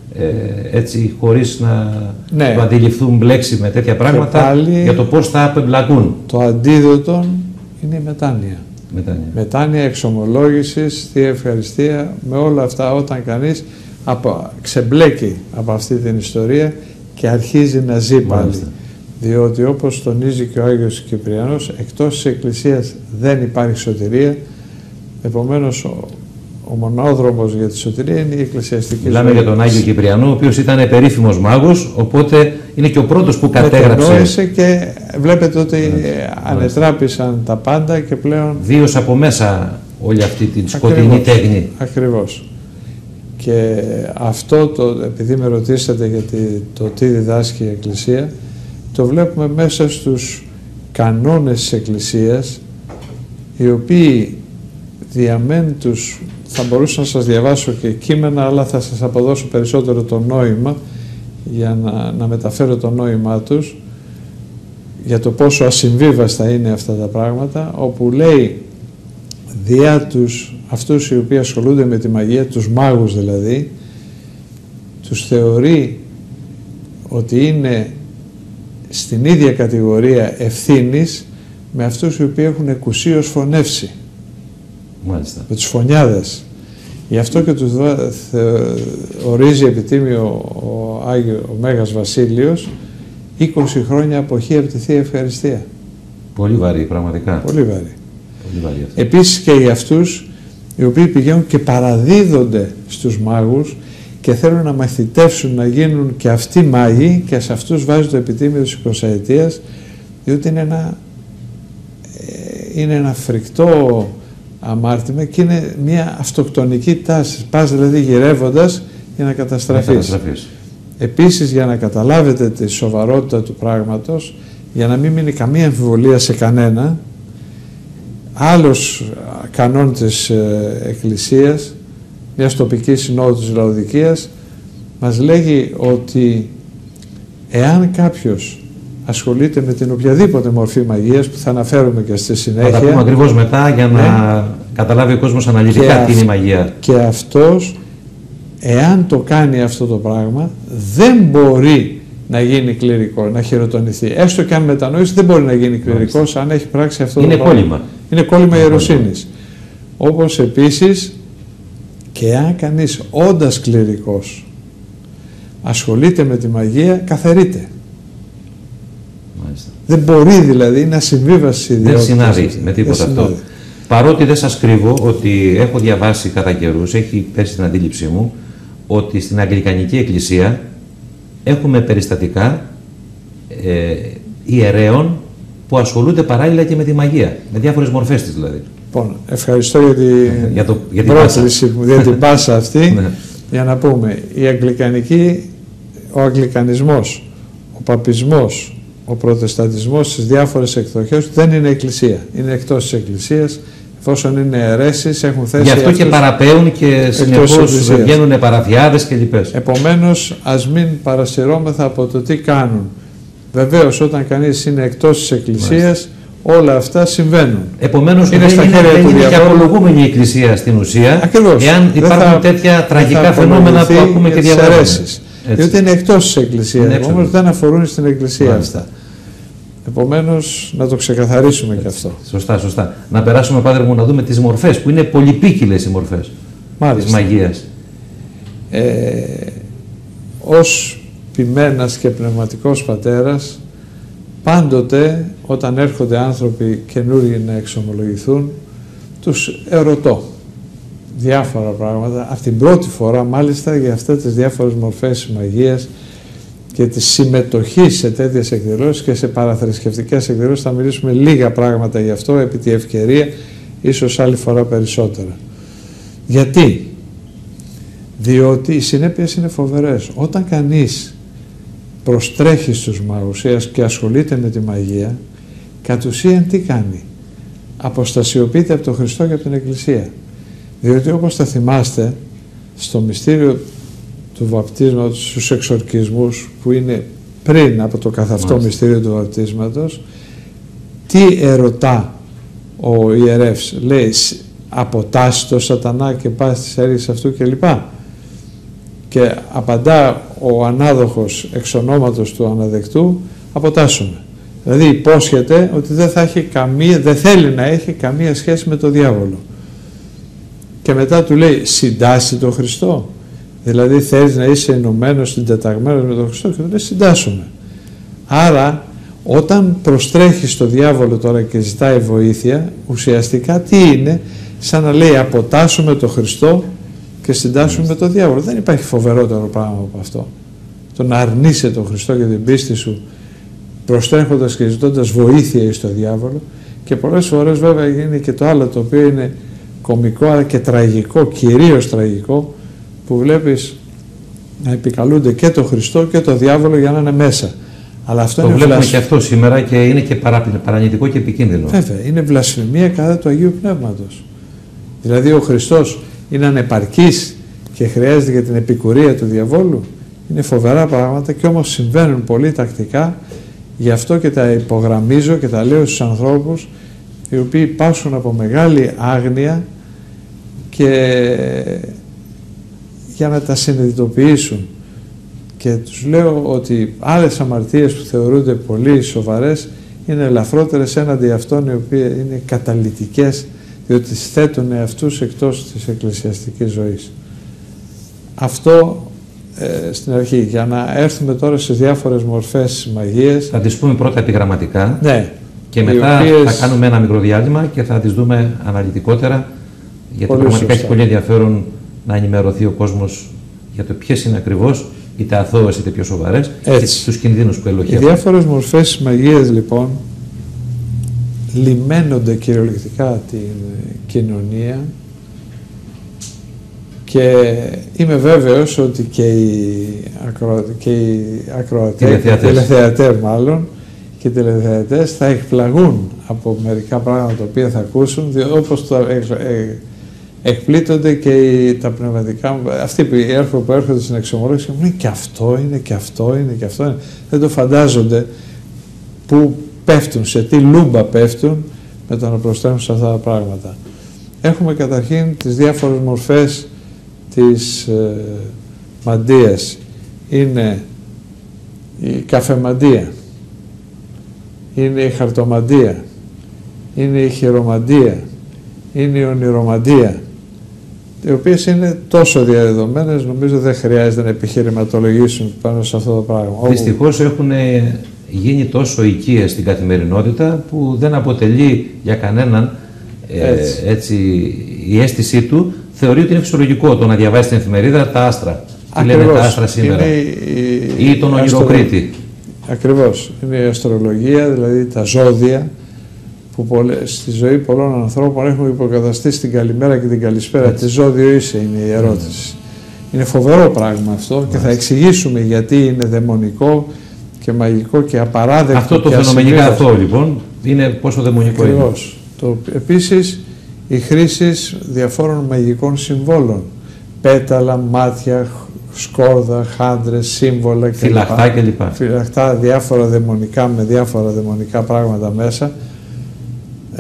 Speaker 1: έτσι χωρίς να
Speaker 2: ναι.
Speaker 1: το αντιληφθούν μπλέξει με τέτοια πράγματα πάλι, για το πώς θα απεμπλακούν.
Speaker 2: Το αντίδοτο είναι η μετάνοια.
Speaker 1: Μετάνοια.
Speaker 2: Μετάνοια εξομολόγησης, Θεία Ευχαριστία, με όλα αυτά όταν κανείς από, ξεμπλέκει από αυτή την ιστορία και αρχίζει να ζει πάλι. Μάλιστα. Διότι όπως τονίζει και ο Άγιος Κυπριανός, εκτός της Εκκλησίας δεν υπάρχει σωτηρία, επομένως ο, ο μονόδρομος για τη σωτηρία είναι η εκκλησιαστική ζωή.
Speaker 1: Μιλάμε για τον Άγιο Κυπριανό, ο οποίος ήταν περίφημος μάγος, οπότε είναι και ο πρώτος που κατέγραψε.
Speaker 2: Μετενόησε και βλέπετε ότι ναι, ανετράπησαν τα πάντα και πλέον...
Speaker 1: Βίωσε από μέσα όλη αυτή την σκοτεινή τέχνη.
Speaker 2: Ακριβώς. Και αυτό, το, επειδή με ρωτήσατε για το τι διδάσκει η Εκκλησία, το βλέπουμε μέσα στους κανόνες της Εκκλησίας, οι οποίοι διαμένουν τους, θα μπορούσα να σας διαβάσω και κείμενα, αλλά θα σας αποδώσω περισσότερο το νόημα, για να, να μεταφέρω το νόημά τους, για το πόσο ασυμβίβαστα είναι αυτά τα πράγματα, όπου λέει διά τους, αυτούς οι οποίοι ασχολούνται με τη μαγεία, τους μάγους δηλαδή, τους θεωρεί ότι είναι στην ίδια κατηγορία ευθύνης με αυτούς οι οποίοι έχουν εκουσίως φωνεύσει.
Speaker 1: Μάλιστα.
Speaker 2: Με τους φωνιάδες. Γι' αυτό και τους ορίζει επιτίμιο ο, Άγιο, ο Μέγας Βασίλειος είκοσι χρόνια αποχή από τη Θεία Ευχαριστία.
Speaker 1: Πολύ βαρύ, πραγματικά.
Speaker 2: Πολύ βαρύ.
Speaker 1: Πολύ βαρύ αυτό.
Speaker 2: Επίσης και για αυτούς οι οποίοι πηγαίνουν και παραδίδονται στους μάγους και θέλουν να μαθητεύσουν, να γίνουν και αυτοί μάγοι, και σε αυτούς βάζει το επιτίμιο της εικοσαετίας, διότι είναι ένα, είναι ένα φρικτό αμάρτημα και είναι μια αυτοκτονική τάση. Πας δηλαδή γυρεύοντας για να καταστραφείς. Επίσης, για να καταλάβετε τη σοβαρότητα του πράγματος, για να μην μείνει καμία αμφιβολία σε κανένα, άλλος κανόν της ε, Εκκλησίας, μιας τοπικής συνόδου της Λαοδικίας, μας λέγει ότι εάν κάποιος ασχολείται με την οποιαδήποτε μορφή μαγείας, που θα αναφέρουμε και στη συνέχεια.
Speaker 1: Θα τα πούμε ακριβώς μετά για να ναι, καταλάβει ο κόσμος αναλυτικά τι είναι η μαγεία.
Speaker 2: Και αυτός, εάν το κάνει αυτό το πράγμα, δεν μπορεί να γίνει κληρικό, να χειροτονηθεί. Έστω και αν μετανοήσει, δεν μπορεί να γίνει κληρικός αν έχει πράξει αυτό
Speaker 1: είναι
Speaker 2: το πράγμα.
Speaker 1: Κόλλημα.
Speaker 2: Είναι κόλλημα ιεροσύνης. Όπως επίσης και αν κανείς όντας κληρικός ασχολείται με τη μαγεία, καθαρείται.
Speaker 1: Μάλιστα.
Speaker 2: Δεν μπορεί δηλαδή να συμβίβασει ιδιότητες.
Speaker 1: Δεν συνάδει με τίποτα αυτό. Παρότι δεν σας κρύβω ότι έχω διαβάσει κατά καιρούς, έχει πέσει στην αντίληψή μου, ότι στην Αγγλικανική Εκκλησία έχουμε περιστατικά ε, ιερέων που ασχολούνται παράλληλα και με τη μαγεία, με διάφορες μορφές της δηλαδή.
Speaker 2: Λοιπόν, ευχαριστώ για την
Speaker 1: για το, για
Speaker 2: πρόσκληση μου, για την πάσα αυτή. Για να πούμε, η Αγγλικανική, ο Αγγλικανισμός, ο Παπισμός, ο Προτεσταντισμός στις διάφορες εκδοχές δεν είναι εκκλησία. Είναι εκτός της εκκλησίας, εφόσον είναι αιρέσεις, έχουν θέση.
Speaker 1: Γι' αυτό και παραπέουν και συνεχώς βγαίνουν παραφιάδες και λοιπές.
Speaker 2: Επομένως, ας μην παρασυρώμεθα από το τι κάνουν. Βεβαίως, όταν κανείς είναι εκτός της εκκλησίας, όλα αυτά συμβαίνουν.
Speaker 1: Επομένως, είναι δεν είναι, δεν είναι και απολογούμενη η Εκκλησία στην ουσία.
Speaker 2: Ακριβώς.
Speaker 1: Εάν υπάρχουν θα, τέτοια τραγικά φαινόμενα που ακούμε και διαβάζουμε.
Speaker 2: Διότι είναι εκτός της Εκκλησίας, όμως δεν αφορούν στην Εκκλησία
Speaker 1: Μάλιστα.
Speaker 2: αυτά. Επομένως, να το ξεκαθαρίσουμε έτσι, και αυτό.
Speaker 1: Σωστά, σωστά. Να περάσουμε, Πάτερ μου, να δούμε τις μορφές, που είναι πολυπίκυλες οι μορφές της μαγείας.
Speaker 2: Ε, ως ποιμένας και πνευματικός πατέρας, πάντοτε όταν έρχονται άνθρωποι καινούργιοι να εξομολογηθούν, τους ερωτώ διάφορα πράγματα. Αυτή την πρώτη φορά μάλιστα για αυτές τις διάφορες μορφές της μαγείας και τη συμμετοχή σε τέτοιες εκδηλώσεις και σε παραθρησκευτικές εκδηλώσεις. Θα μιλήσουμε λίγα πράγματα γι' αυτό επί τη ευκαιρία, ίσως άλλη φορά περισσότερα. Γιατί? Διότι οι συνέπειες είναι φοβερές. Όταν κανείς προστρέχει στους μάγους και ασχολείται με τη μαγεία, κατ' ουσίαν τι κάνει? Αποστασιοποιείται από τον Χριστό και από την Εκκλησία. Διότι όπως θα θυμάστε, στο μυστήριο του βαπτίσματος, στους εξορκισμούς που είναι πριν από το καθ' αυτό μυστήριο του βαπτίσματος, τι ερωτά ο ιερεύς? Λέει, αποτάσσει το σατανά και πάει στις έργες αυτού κλπ. Και απαντά ο ανάδοχος εξ ονόματος του αναδεκτού, αποτάσσουμε. Δηλαδή υπόσχεται ότι δεν θα έχει καμία, δεν θέλει να έχει καμία σχέση με το διάβολο. Και μετά του λέει, συντάσσει τον Χριστό? Δηλαδή θέλεις να είσαι ενωμένος, συντεταγμένος με τον Χριστό? Και του λέει, συντάσσουμε. Άρα όταν προστρέχει στο διάβολο τώρα και ζητάει βοήθεια, ουσιαστικά τι είναι? Σαν να λέει, αποτάσσουμε τον Χριστό και συντάσσουμε με τον διάβολο. Δεν υπάρχει φοβερότερο πράγμα από αυτό. Το να αρνείσαι τον Χριστό και την πίστη σου, προστρέχοντας και ζητώντας βοήθεια εις το διάβολο. Και πολλές φορές βέβαια γίνει και το άλλο, το οποίο είναι κωμικό αλλά και τραγικό, κυρίως τραγικό, που βλέπεις να επικαλούνται και τον Χριστό και τον διάβολο για να είναι μέσα. Αλλά αυτό
Speaker 1: το
Speaker 2: είναι
Speaker 1: βλέπουμε
Speaker 2: βλασ...
Speaker 1: και αυτό σήμερα και είναι και παρανητικό και επικίνδυνο.
Speaker 2: Βέβαια, είναι βλασφημία κατά του Αγίου Πνεύματος. Δηλαδή ο Χριστός είναι ανεπαρκής και χρειάζεται για την επικουρία του διαβόλου. Είναι φοβερά πράγματα και όμως συμβαίνουν πολύ τακτικά. Γι' αυτό και τα υπογραμμίζω και τα λέω στους ανθρώπους οι οποίοι πάσχουν από μεγάλη άγνοια και για να τα συνειδητοποιήσουν. Και τους λέω ότι άλλες αμαρτίες που θεωρούνται πολύ σοβαρές είναι ελαφρότερες έναντι αυτών οι οποίες είναι καταλυτικές, διότι θέτουν αυτούς εκτός της εκκλησιαστικής ζωής. Αυτό ε, στην αρχή. Για να έρθουμε τώρα σε διάφορες μορφές μαγείας.
Speaker 1: Θα τις πούμε πρώτα επιγραμματικά.
Speaker 2: Ναι.
Speaker 1: Και μετά
Speaker 2: οποίες...
Speaker 1: θα κάνουμε ένα μικρό διάλειμμα και θα τις δούμε αναλυτικότερα, γιατί
Speaker 2: πολύ
Speaker 1: πραγματικά
Speaker 2: σωστά.
Speaker 1: έχει πολύ ενδιαφέρον να ενημερωθεί ο κόσμος για το ποιες είναι ακριβώς, είτε αθώες είτε πιο σοβαρές, και τους κινδύνους που ελοχεύουν.
Speaker 2: Οι διάφορες μορφές μαγείας λοιπόν λιμένονται κυριολεκτικά την κοινωνία και είμαι βέβαιος ότι και οι, ακρο... και οι ακροατές, τηλεθεατές μάλλον, και οι τηλεθεατές θα εκπλαγούν από μερικά πράγματα τα οποία θα ακούσουν, διότι όπως το εκπλήττονται και οι, τα πνευματικά, αυτοί που έρχονται, που έρχονται στην εξομολόγηση μου λένε και αυτό είναι και αυτό είναι και αυτό είναι. Δεν το φαντάζονται που πέφτουν, σε τι λούμπα πέφτουν με το να προστρέφουν σε αυτά τα πράγματα. Έχουμε καταρχήν τις διάφορες μορφές της ε, μαντείας. Είναι η καφεμαντία, είναι η χαρτομαντία, είναι η χειρομαντία, είναι η ονειρομαντία, οι οποίες είναι τόσο διαδεδομένες, νομίζω δεν χρειάζεται να επιχειρηματολογήσουν πάνω σε αυτό το πράγμα.
Speaker 1: Δυστυχώς έχουν γίνει τόσο οικίες στην καθημερινότητα που δεν αποτελεί για κανέναν έτσι. Ε, έτσι, η αίσθησή του θεωρεί ότι είναι φυσιολογικό το να διαβάσει την εφημερίδα τα άστρα. Τι λένε τα άστρα σήμερα.
Speaker 2: Είναι η,
Speaker 1: ή τον ονειροκρίτη.
Speaker 2: Ακριβώς. Είναι η αστρολογία, δηλαδή τα ζώδια που πολλές, στη ζωή πολλών ανθρώπων έχουν υποκαταστήσει την καλημέρα και την καλησπέρα. Τι ζώδιο είσαι είναι η ερώτηση. Mm. Είναι φοβερό πράγμα αυτό. Mm. Και θα εξηγήσουμε γιατί είναι δαιμονικό και μαγικό και απαράδεκτο.
Speaker 1: Αυτό το φαινομενικά αυτό λοιπόν είναι πόσο δαιμονικό
Speaker 2: Ακριβώς.
Speaker 1: είναι.
Speaker 2: Το, επίσης η χρήση διαφόρων μαγικών συμβόλων. Πέταλα, μάτια, σκόρδα, χάντρες, σύμβολα κλπ.
Speaker 1: Φυλαχτά κλπ.
Speaker 2: Φυλαχτά, διάφορα δαιμονικά με διάφορα δαιμονικά πράγματα μέσα. Ε,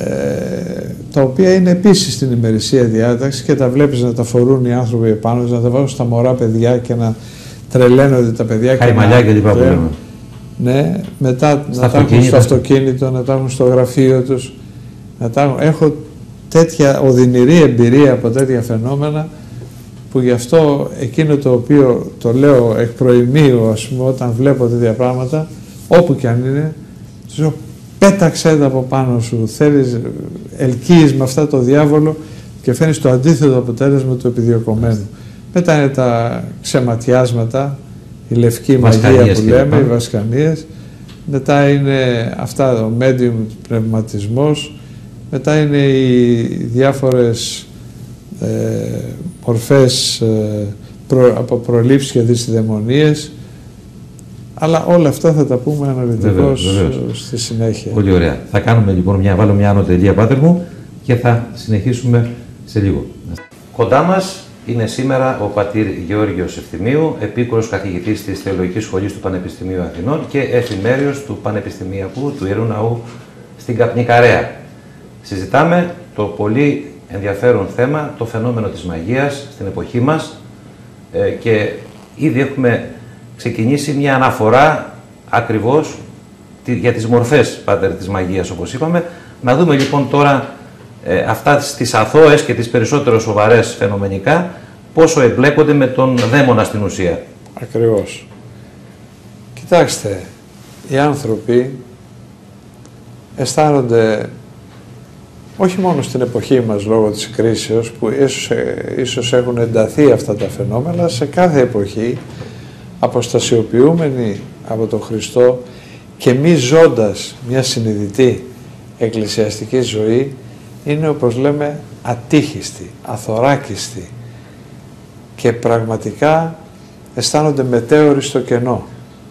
Speaker 2: τα οποία είναι επίσης στην ημερησία διάταξη και τα βλέπεις να τα φορούν οι άνθρωποι επάνω τους, να τα βάζουν στα μωρά παιδιά και να τρελαίνονται τα παιδιά.
Speaker 1: Χαϊμαλιά και λοιπά που λέμε.
Speaker 2: Ναι, μετά στα να τα έχουν στο αυτοκίνητο, να τα έχουν στο γραφείο τους. Να τα έχουν. Έχω τέτοια οδυνηρή εμπειρία από τέτοια φαινόμενα που γι' αυτό εκείνο το οποίο το λέω εκ προημίου, ας πούμε, όταν βλέπω τέτοια πράγματα, όπου κι αν είναι, τους λέω πέταξε τα από πάνω σου, θέλεις, ελκύεις με αυτά το διάβολο και φαίνεις το αντίθετο αποτέλεσμα του επιδιωκομένου. Μετά είναι τα ξεματιάσματα, η λευκή μαγεία που λέμε, οι βασκανίες. Μετά είναι αυτά, ο medium πνευματισμός. Μετά είναι οι διάφορες ε, μορφές ε, προ, από προλήψεις και δυσδαιμονίες. Αλλά όλα αυτά θα τα πούμε αναλυτικώς στη συνέχεια.
Speaker 1: Πολύ ωραία. Θα κάνουμε λοιπόν μια, βάλω μια άνω τελεία, πάτερ μου, και θα συνεχίσουμε σε λίγο. Κοντά μας είναι σήμερα ο πατήρ Γεώργιος Ευθυμίου, επίκουρος καθηγητής της Θεολογικής Σχολής του Πανεπιστημίου Αθηνών και εφημέριος του Πανεπιστημιακού του Ιερού Ναού στην Καπνικαρέα. Συζητάμε το πολύ ενδιαφέρον θέμα, το φαινόμενο της μαγείας στην εποχή μας ε, και ήδη έχουμε ξεκινήσει μια αναφορά ακριβώς για τις μορφές, πάτερ, της μαγείας, όπως είπαμε. Να δούμε λοιπόν τώρα ε, αυτά τις αθώες και τις περισσότερο σοβαρές φαινομενικά, πόσο εμπλέκονται με τον δαίμονα στην ουσία.
Speaker 2: Ακριβώς. Κοιτάξτε, οι άνθρωποι αισθάνονται, όχι μόνο στην εποχή μας λόγω της κρίσεως, που ίσως, ίσως έχουν ενταθεί αυτά τα φαινόμενα, αλλά σε κάθε εποχή, αποστασιοποιούμενοι από τον Χριστό και μη ζώντας μια συνειδητή εκκλησιαστική ζωή, είναι, όπως λέμε, ατύχιστοι, αθωράκιστοι και πραγματικά αισθάνονται μετέωροι στο κενό.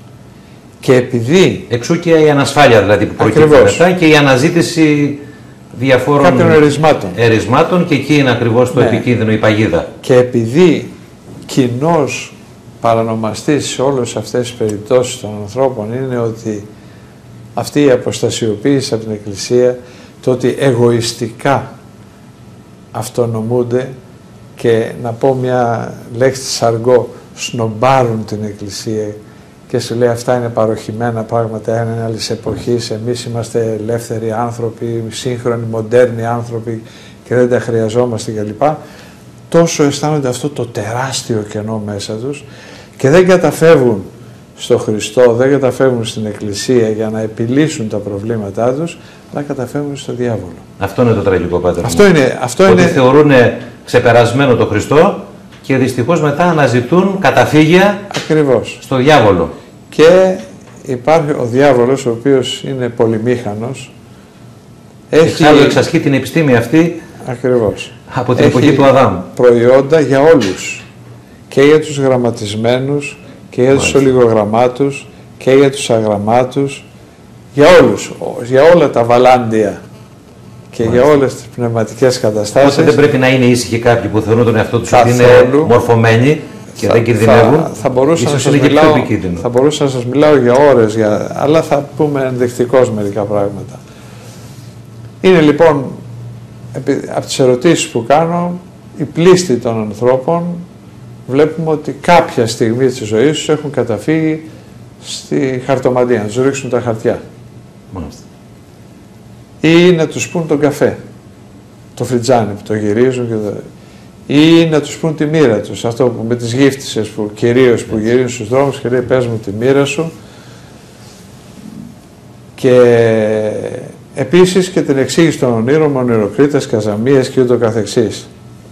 Speaker 2: Και επειδή...
Speaker 1: Εξού και η ανασφάλεια δηλαδή που προκύπτει μετά και η αναζήτηση διαφόρων
Speaker 2: κάποιων ερισμάτων.
Speaker 1: ερισμάτων και εκεί είναι ακριβώς το ναι. επικίνδυνο, η παγίδα.
Speaker 2: Και επειδή κοινώς παρανομαστής σε όλες αυτές τις περιπτώσεις των ανθρώπων είναι ότι αυτή η αποστασιοποίηση από την Εκκλησία, το ότι εγωιστικά αυτονομούνται και, να πω μια λέξη της αργό, σνομπάρουν την Εκκλησία και σου λέει αυτά είναι παροχημένα πράγματα, είναι άλλης εποχής, εμείς είμαστε ελεύθεροι άνθρωποι, σύγχρονοι, μοντέρνοι άνθρωποι και δεν τα χρειαζόμαστε κλπ. Τόσο αισθάνονται αυτό το τεράστιο κενό μέσα τους και δεν καταφεύγουν στο Χριστό, δεν καταφεύγουν στην Εκκλησία για να επιλύσουν τα προβλήματά τους, αλλά καταφεύγουν στο διάβολο.
Speaker 1: Αυτό είναι το τραγικό, πάτερ.
Speaker 2: Αυτό είναι, αυτό
Speaker 1: ότι
Speaker 2: είναι...
Speaker 1: θεωρούν ξεπερασμένο το Χριστό και δυστυχώς μετά αναζητούν καταφύγια
Speaker 2: ακριβώς
Speaker 1: στο διάβολο.
Speaker 2: Και υπάρχει ο διάβολος, ο οποίος είναι πολυμήχανος.
Speaker 1: Εξάλλου εξασκεί την επιστήμη αυτή
Speaker 2: ακριβώς.
Speaker 1: από την εποχή του Αδάμ.
Speaker 2: Προϊόντα για όλους. Και για τους γραμματισμένους, και για τους ολιγογραμμάτους, και για τους αγραμμάτους, για όλους, για όλα τα βαλάντια και Μάλιστα. για όλες τις πνευματικές καταστάσεις.
Speaker 1: Οπότε δεν πρέπει να είναι ήσυχοι κάποιοι που θεωρούν τον εαυτό τους ότι είναι μορφωμένοι και θα, δεν κινδυνεύουν.
Speaker 2: Θα, θα, μπορούσα να σας μιλάω, θα μπορούσα να σας μιλάω για ώρες, για, αλλά θα πούμε ενδεικτικώς μερικά πράγματα. Είναι λοιπόν, από τις ερωτήσεις που κάνω, η πλήστη των ανθρώπων βλέπουμε ότι κάποια στιγμή της ζωής τους έχουν καταφύγει στη χαρτομαντία, να τους ρίξουν τα χαρτιά.
Speaker 1: Μάλιστα.
Speaker 2: Ή να τους πούν τον καφέ, το φλιτζάνι που το γυρίζουν και το... ή να τους πούν τη μοίρα τους, αυτό που με τις γύφτισσες που κυρίως που γυρίζουν στους δρόμους και λέει πες μου τη μοίρα σου, και Επίσης και την εξήγηση των ονείρων, μονηροκρίτες, καζαμίες και ούτω καθεξής.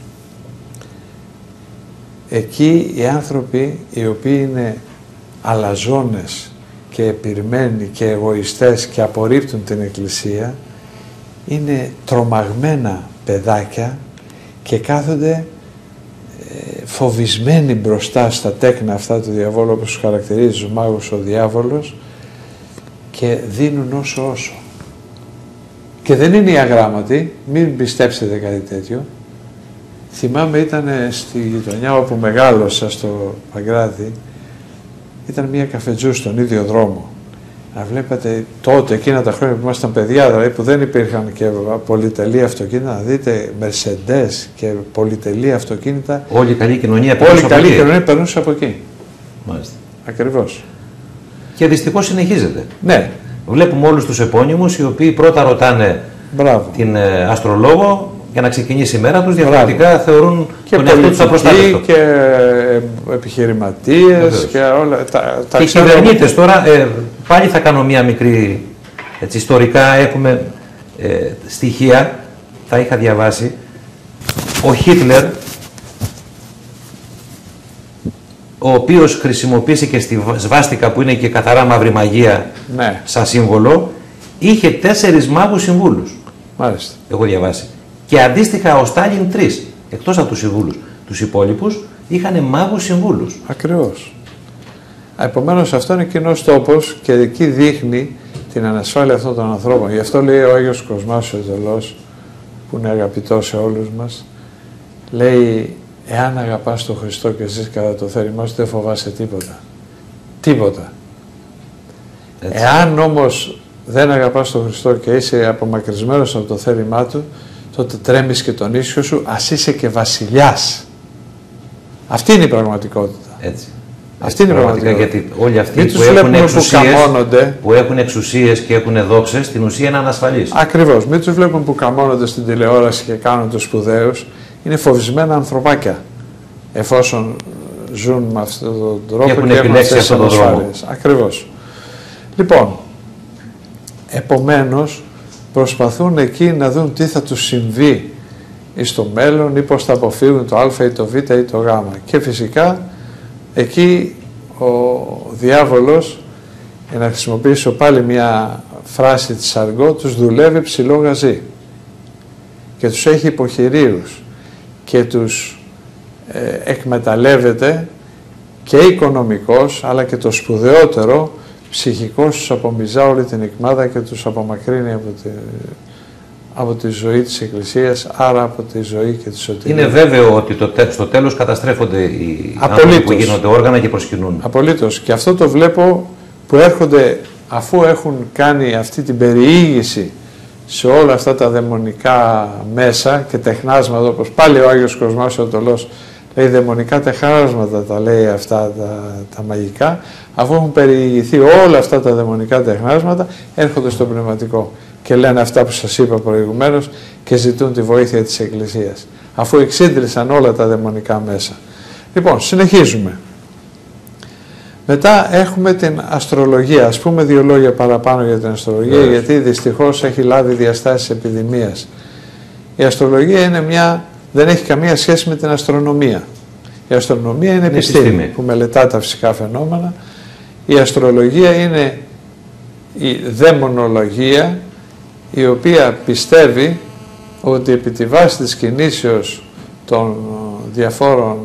Speaker 2: Εκεί οι άνθρωποι οι οποίοι είναι αλαζόνες και επιρμένοι και εγωιστές και απορρίπτουν την Εκκλησία είναι τρομαγμένα παιδάκια και κάθονται ε, φοβισμένοι μπροστά στα τέκνα αυτά του διαβόλου, όπως τους χαρακτηρίζει τους μάγους ο διάβολος, και δίνουν όσο όσο. Και δεν είναι οι αγράμματοι, μην πιστέψετε κάτι τέτοιο. Θυμάμαι ήταν στη γειτονιά όπου μεγάλωσα στο Παγκράτη, ήταν μια καφετζού στον ίδιο δρόμο. Να βλέπετε τότε, εκείνα τα χρόνια που ήμασταν παιδιά, δηλαδή που δεν υπήρχαν και πολυτελή αυτοκίνητα, να δείτε Mercedes και πολυτελή αυτοκίνητα.
Speaker 1: Όλη η καλή κοινωνία περνούσε
Speaker 2: από εκεί. Όλη η καλή κοινωνία περνούσε από εκεί.
Speaker 1: Μάλιστα.
Speaker 2: Ακριβώς.
Speaker 1: Και δυστυχώς συνεχίζεται.
Speaker 2: Ναι.
Speaker 1: Βλέπουμε όλους τους επώνυμους οι οποίοι πρώτα ρωτάνε
Speaker 2: Μπράβο.
Speaker 1: την ε, αστρολόγο για να ξεκινήσει η μέρα τους, διαφορετικά Μπράβο. θεωρούν
Speaker 2: και
Speaker 1: τον εαυτό τους απροστάτευτο.
Speaker 2: Και επιχειρηματίες και όλα τα, τα
Speaker 1: και οι κυβερνήτες τώρα, ε, πάλι θα κάνω μία μικρή, έτσι, ιστορικά έχουμε ε, στοιχεία, τα είχα διαβάσει. Ο Χίτλερ, ο οποίος χρησιμοποίησε και στη σβάστηκα που είναι και καθαρά μαύρη μαγεία, ναι, σαν σύμβολο, είχε τέσσερις μάγους συμβούλους.
Speaker 2: Μάλιστα.
Speaker 1: Έχω διαβάσει. Και αντίστοιχα ο Στάλιν τρεις, εκτός από τους συμβούλους. Τους υπόλοιπους είχαν μάγους συμβούλους.
Speaker 2: Ακριβώς. Επομένως αυτό είναι κοινός τόπος και εκεί δείχνει την ανασφάλεια αυτών των ανθρώπων. Γι' αυτό λέει ο Άγιος Κοσμάς ο Τελός, που είναι αγαπητός σε όλους μας, λέει: εάν αγαπάς τον Χριστό και ζεις κατά το θέλημά σου, δεν φοβάσαι τίποτα. Τίποτα. Έτσι. Εάν όμως δεν αγαπάς τον Χριστό και είσαι απομακρυσμένος από το θέλημά του, τότε τρέμεις και τον ίσιο σου, ας είσαι και βασιλιάς. Αυτή είναι η πραγματικότητα.
Speaker 1: Έτσι.
Speaker 2: Αυτή είναι η πραγματικότητα.
Speaker 1: Γιατί όλοι αυτοί που έχουν, εξουσίες, που, που έχουν εξουσίες και έχουν δόξες, στην ουσία είναι ανασφαλείς.
Speaker 2: Ακριβώς. Μην τους βλέπουν που καμώνονται στην τηλεόραση και κάνουν τους σπουδαίους. Είναι φοβισμένα ανθρωπάκια. Εφόσον ζουν με αυτόν τον τρόπο
Speaker 1: και έχουν επιλέξει αυτόν τον δρόμο.
Speaker 2: Ακριβώς. Λοιπόν, επομένως, προσπαθούν εκεί να δουν τι θα τους συμβεί στο μέλλον ή πώς θα αποφύγουν το α ή το β ή το γ. Και φυσικά εκεί ο διάβολος, για να χρησιμοποιήσω πάλι μια φράση της αργό, τους δουλεύει ψηλό γαζί και τους έχει υποχειρίους και τους ε, εκμεταλλεύεται και οικονομικός, αλλά και το σπουδαιότερο, ψυχικός, τους απομυζά όλη την εκμάδα και τους απομακρύνει από τη, από τη ζωή της Εκκλησίας, άρα από τη ζωή και τη σωτηρία.
Speaker 1: Είναι βέβαιο ότι το, στο τέλος καταστρέφονται οι άνθρωποι που γίνονται όργανα και προσκυνούν.
Speaker 2: Απολύτως. Και αυτό το βλέπω που έρχονται, αφού έχουν κάνει αυτή την περιήγηση σε όλα αυτά τα δαιμονικά μέσα και τεχνάσματα, όπως πάλι ο Άγιος Κοσμάς ο Τολός λέει, δαιμονικά τεχνάσματα τα λέει αυτά τα, τα μαγικά, αφού έχουν περιηγηθεί όλα αυτά τα δαιμονικά τεχνάσματα, έρχονται στο πνευματικό και λένε αυτά που σας είπα προηγουμένως και ζητούν τη βοήθεια της Εκκλησίας, αφού εξήντρισαν όλα τα δαιμονικά μέσα. Λοιπόν, συνεχίζουμε. Μετά έχουμε την αστρολογία. Ας πούμε δύο λόγια παραπάνω για την αστρολογία, yeah. γιατί δυστυχώς έχει λάβει διαστάσεις επιδημίας. Η αστρολογία είναι μια, δεν έχει καμία σχέση με την αστρονομία. Η αστρονομία είναι, είναι επιστήμη, επιστήμη που μελετά τα φυσικά φαινόμενα. Η αστρολογία είναι η δαιμονολογία, η οποία πιστεύει ότι επί τη βάση της κινήσεως των διαφόρων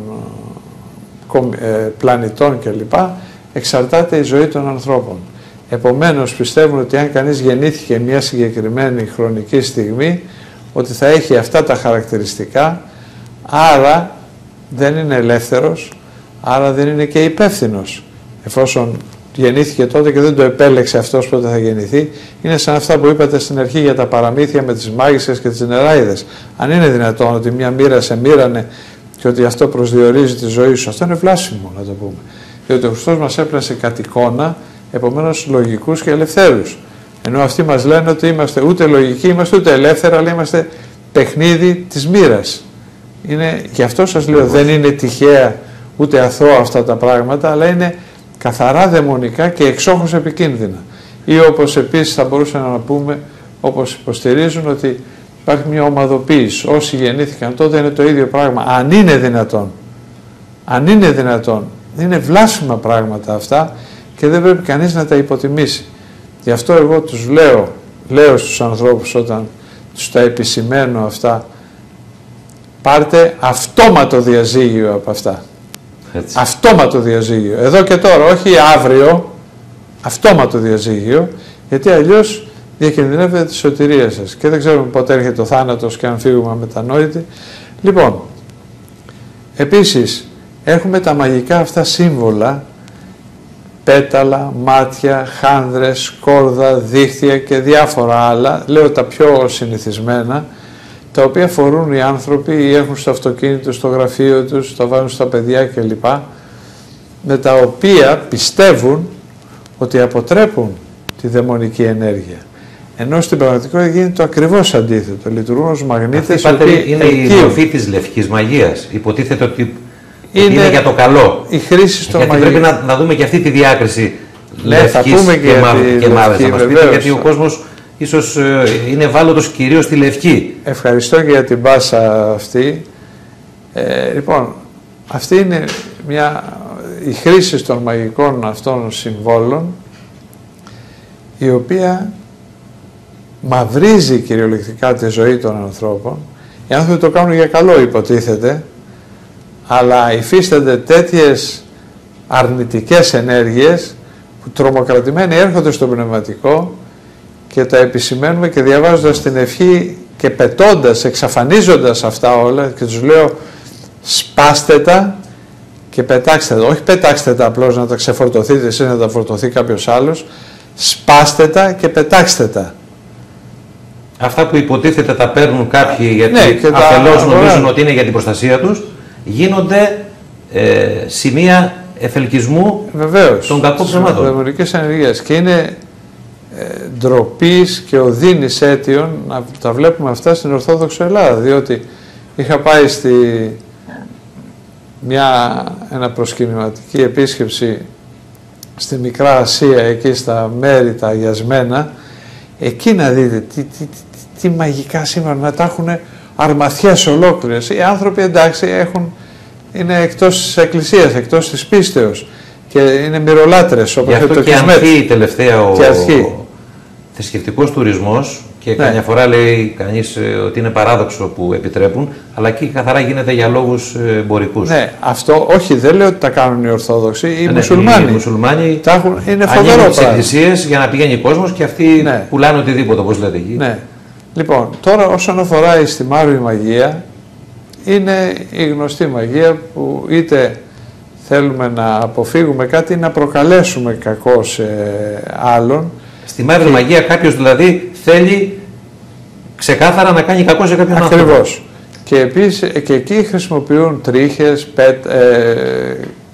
Speaker 2: πλανητών κλπ. Εξαρτάται η ζωή των ανθρώπων. Επομένως πιστεύουν ότι αν κανείς γεννήθηκε μια συγκεκριμένη χρονική στιγμή, ότι θα έχει αυτά τα χαρακτηριστικά, άρα δεν είναι ελεύθερος, άρα δεν είναι και υπεύθυνος. Εφόσον γεννήθηκε τότε και δεν το επέλεξε αυτός πότε θα γεννηθεί, είναι σαν αυτά που είπατε στην αρχή για τα παραμύθια με τις μάγισσες και τις νεράιδες. Αν είναι δυνατόν ότι μια μοίρα σε μοίρανε και ότι αυτό προσδιορίζει τη ζωή σου, αυτό είναι βλάσφημο να το πούμε. Διότι ο Χριστός μας έπλασε κατ' εικόνα, επομένως λογικούς και ελευθέρους. Ενώ αυτοί μας λένε ότι είμαστε ούτε λογικοί, είμαστε ούτε ελεύθεροι, αλλά είμαστε παιχνίδι της μοίρας. Είναι, γι' αυτό σας λέω, δεν είναι τυχαία ούτε αθώα αυτά τα πράγματα, αλλά είναι καθαρά δαιμονικά και εξόχως επικίνδυνα. Ή όπως επίσης θα μπορούσαμε να πούμε όπως υποστηρίζουν ότι υπάρχει μια ομαδοποίηση. Όσοι γεννήθηκαν τότε είναι το ίδιο πράγμα. Αν είναι δυνατόν. Αν είναι δυνατόν. Είναι βλάσφημα πράγματα αυτά και δεν πρέπει κανείς να τα υποτιμήσει. Γι' αυτό εγώ τους λέω, λέω στους ανθρώπους όταν τους τα επισημαίνω αυτά, πάρτε αυτόματο διαζύγιο από αυτά. Έτσι. Αυτόματο διαζύγιο. Εδώ και τώρα, όχι αύριο, αυτόματο διαζύγιο, γιατί αλλιώς διακινδυνεύετε τη σωτηρία σας και δεν ξέρουμε πότε έρχεται ο θάνατος και αν φύγουμε αμετανόητοι. Λοιπόν, επίσης έχουμε τα μαγικά αυτά σύμβολα, πέταλα, μάτια, χάνδρες, κόρδα, δίχτυα και διάφορα άλλα, λέω τα πιο συνηθισμένα, τα οποία φορούν οι άνθρωποι ή έχουν στο αυτοκίνητο, στο γραφείο τους, τα βάζουν στα παιδιά κλπ. Με τα οποία πιστεύουν ότι αποτρέπουν τη δαιμονική ενέργεια. Ενώ στην πραγματικότητα γίνεται το ακριβώς αντίθετο. Λειτουργούν ως μαγνήτες.
Speaker 1: Αυτή είναι η μορφή της λευκής μαγείας. Υποτίθεται ότι είναι, είναι για το καλό.
Speaker 2: Η χρήση των
Speaker 1: γιατί πρέπει να, να δούμε και αυτή τη διάκριση
Speaker 2: ναι,
Speaker 1: λευκής
Speaker 2: και,
Speaker 1: και, μα, και μαύρης. Να μας πείτε, γιατί ο
Speaker 2: θα...
Speaker 1: κόσμος ίσως ε, είναι ευάλωτος κυρίως στη λευκή.
Speaker 2: Ευχαριστώ και για την πάσα αυτή. Ε, λοιπόν, αυτή είναι μια, η χρήση των μαγικών αυτών συμβόλων, η οποία μαυρίζει κυριολεκτικά τη ζωή των ανθρώπων. Οι άνθρωποι το κάνουν για καλό, υποτίθεται, αλλά υφίστανται τέτοιες αρνητικές ενέργειες που τρομοκρατημένοι έρχονται στο πνευματικό και τα επισημαίνουμε και διαβάζοντας την ευχή και πετώντας, εξαφανίζοντας αυτά όλα και τους λέω σπάστε τα και πετάξτε τα. Όχι πετάξτε τα απλώς να τα ξεφορτωθείτε εσείς, να τα φορτωθεί κάποιος άλλος. Σπάστε τα και πετάξτε τα.
Speaker 1: Αυτά που υποτίθεται τα παίρνουν κάποιοι γιατί
Speaker 2: ναι,
Speaker 1: αφελώς νομίζουν ότι είναι για την προστασία τους, γίνονται ε, σημεία εφελκισμού
Speaker 2: βεβαίως,
Speaker 1: των κακών ψεμάτων.
Speaker 2: Δαιμονικές ενεργείες. Και είναι ε, ντροπής και οδύνης αίτιων να τα βλέπουμε αυτά στην Ορθόδοξο Ελλάδα. Διότι είχα πάει στη μια ένα προσκυνηματική επίσκεψη στη Μικρά Ασία, εκεί στα μέρη τα αγιασμένα, εκεί να δείτε τι, τι, τι, τι μαγικά σύμβολα, να τα έχουν αρμαθιές ολόκληρες. Οι άνθρωποι εντάξει έχουν, είναι εκτός της εκκλησίας, εκτός της πίστεως και είναι μυρολάτρες.
Speaker 1: Γι' αυτό και ανθεί τελευταία ο, ο θρησκευτικός τουρισμός και ναι. Καμιά φορά λέει κανείς ότι είναι παράδοξο που επιτρέπουν, αλλά εκεί καθαρά γίνεται για λόγους εμπορικούς.
Speaker 2: Ναι, αυτό όχι, δεν λέω ότι τα κάνουν οι Ορθόδοξοι, οι
Speaker 1: ναι,
Speaker 2: μουσουλμάνοι.
Speaker 1: Οι μουσουλμάνοι
Speaker 2: τα έχουν, είναι φοβερό
Speaker 1: ανοίγουν τις εκκλησίες για να πηγαίνει ο κόσμος και αυτοί ναι. Πουλάνε οτιδήποτε, όπως λέτε εκεί.
Speaker 2: Ναι. Λοιπόν, τώρα όσον αφορά στη μαύρη μαγεία, είναι η γνωστή μαγεία που είτε θέλουμε να αποφύγουμε κάτι ή να προκαλέσουμε κακό σε άλλον.
Speaker 1: Στη μαύρη και... μαγεία κάποιος δηλαδή θέλει ξεκάθαρα να κάνει κακό σε κάποιον άνθρωπο.
Speaker 2: Ακριβώς. Και επίσης και εκεί χρησιμοποιούν τρίχες, πετ, ε,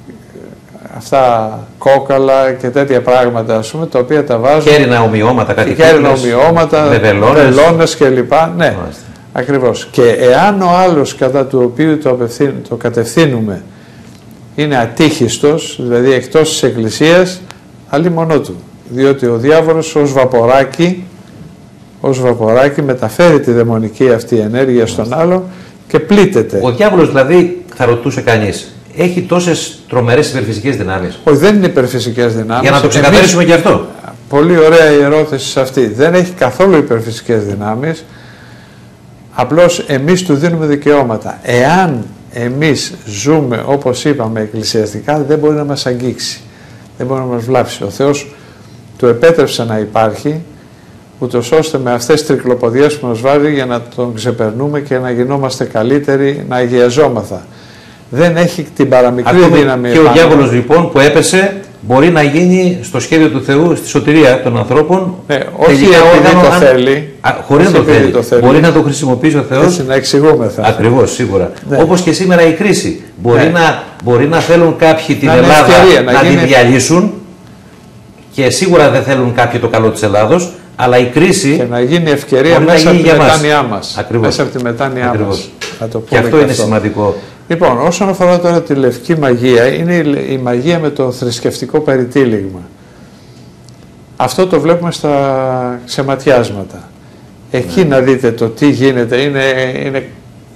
Speaker 2: αυτά κόκαλα και τέτοια πράγματα, ας πούμε, τα οποία τα βάζουν.
Speaker 1: Κέρινα ομοιώματα, κάτι
Speaker 2: κέρινα ομοιώματα, βελόνες κλπ. Ναι,
Speaker 1: Μάλιστα.
Speaker 2: Ακριβώς. Και εάν ο άλλος κατά του οποίου το, το κατευθύνουμε είναι ατύχιστος, δηλαδή εκτός της εκκλησίας, αλλή μονό του. Διότι ο διάβολος ως βαποράκι, ως βαποράκι μεταφέρει τη δαιμονική αυτή ενέργεια στον άλλο και πλήττεται.
Speaker 1: Ο διάβολος δηλαδή, θα ρωτούσε κανείς, έχει τόσες τρομερές υπερφυσικές δυνάμεις?
Speaker 2: Όχι, δεν είναι υπερφυσικές δυνάμεις.
Speaker 1: Για να το ξεκαθαρίσουμε Εμείς, και αυτό.
Speaker 2: Πολύ ωραία η ερώτηση σε αυτή. Δεν έχει καθόλου υπερφυσικές δυνάμεις. Απλώς εμείς του δίνουμε δικαιώματα. Εάν εμείς ζούμε, όπως είπαμε, εκκλησιαστικά, δεν μπορεί να μας αγγίξει. Δεν μπορεί να μας βλάψει. Ο Θεός του επέτρεψε να υπάρχει, ούτως ώστε με αυτές τις τρικλοποδιές που μας βάζει για να τον ξεπερνούμε και να γινόμαστε καλύτεροι, να αγιαζόμαθα. Δεν έχει την παραμικρή
Speaker 1: Ακόμα
Speaker 2: δύναμη.
Speaker 1: Και ο διάβολος λοιπόν που έπεσε μπορεί να γίνει στο σχέδιο του Θεού, στη σωτηρία των ανθρώπων.
Speaker 2: Ναι, όχι επειδή το αν... θέλει.
Speaker 1: Α, χωρίς να το θέλει. το θέλει. Μπορεί να το χρησιμοποιήσει ο Θεός.
Speaker 2: Έτσι, να εξηγούμεθα.
Speaker 1: Ακριβώς, σίγουρα.
Speaker 2: Ναι.
Speaker 1: Όπως και σήμερα η κρίση. Μπορεί, ναι. να, μπορεί να θέλουν κάποιοι την
Speaker 2: να
Speaker 1: Ελλάδα
Speaker 2: ευκαιρία,
Speaker 1: να,
Speaker 2: να
Speaker 1: την
Speaker 2: γίνει...
Speaker 1: διαλύσουν και σίγουρα δεν θέλουν κάποιοι το καλό της Ελλάδος, αλλά η κρίση
Speaker 2: και να γίνει ευκαιρία μέσα από τη μετάνοιά μας.
Speaker 1: Ακριβώς.
Speaker 2: Μέσα από τη μετάνοιά
Speaker 1: Ακριβώς.
Speaker 2: μας. Θα το
Speaker 1: και αυτό και είναι αυτό. Σημαντικό.
Speaker 2: Λοιπόν, όσον αφορά τώρα τη λευκή μαγεία, είναι η μαγεία με το θρησκευτικό περιτύλιγμα. Αυτό το βλέπουμε στα ξεματιάσματα. Εκεί
Speaker 1: ναι.
Speaker 2: να δείτε το τι γίνεται. Είναι, είναι,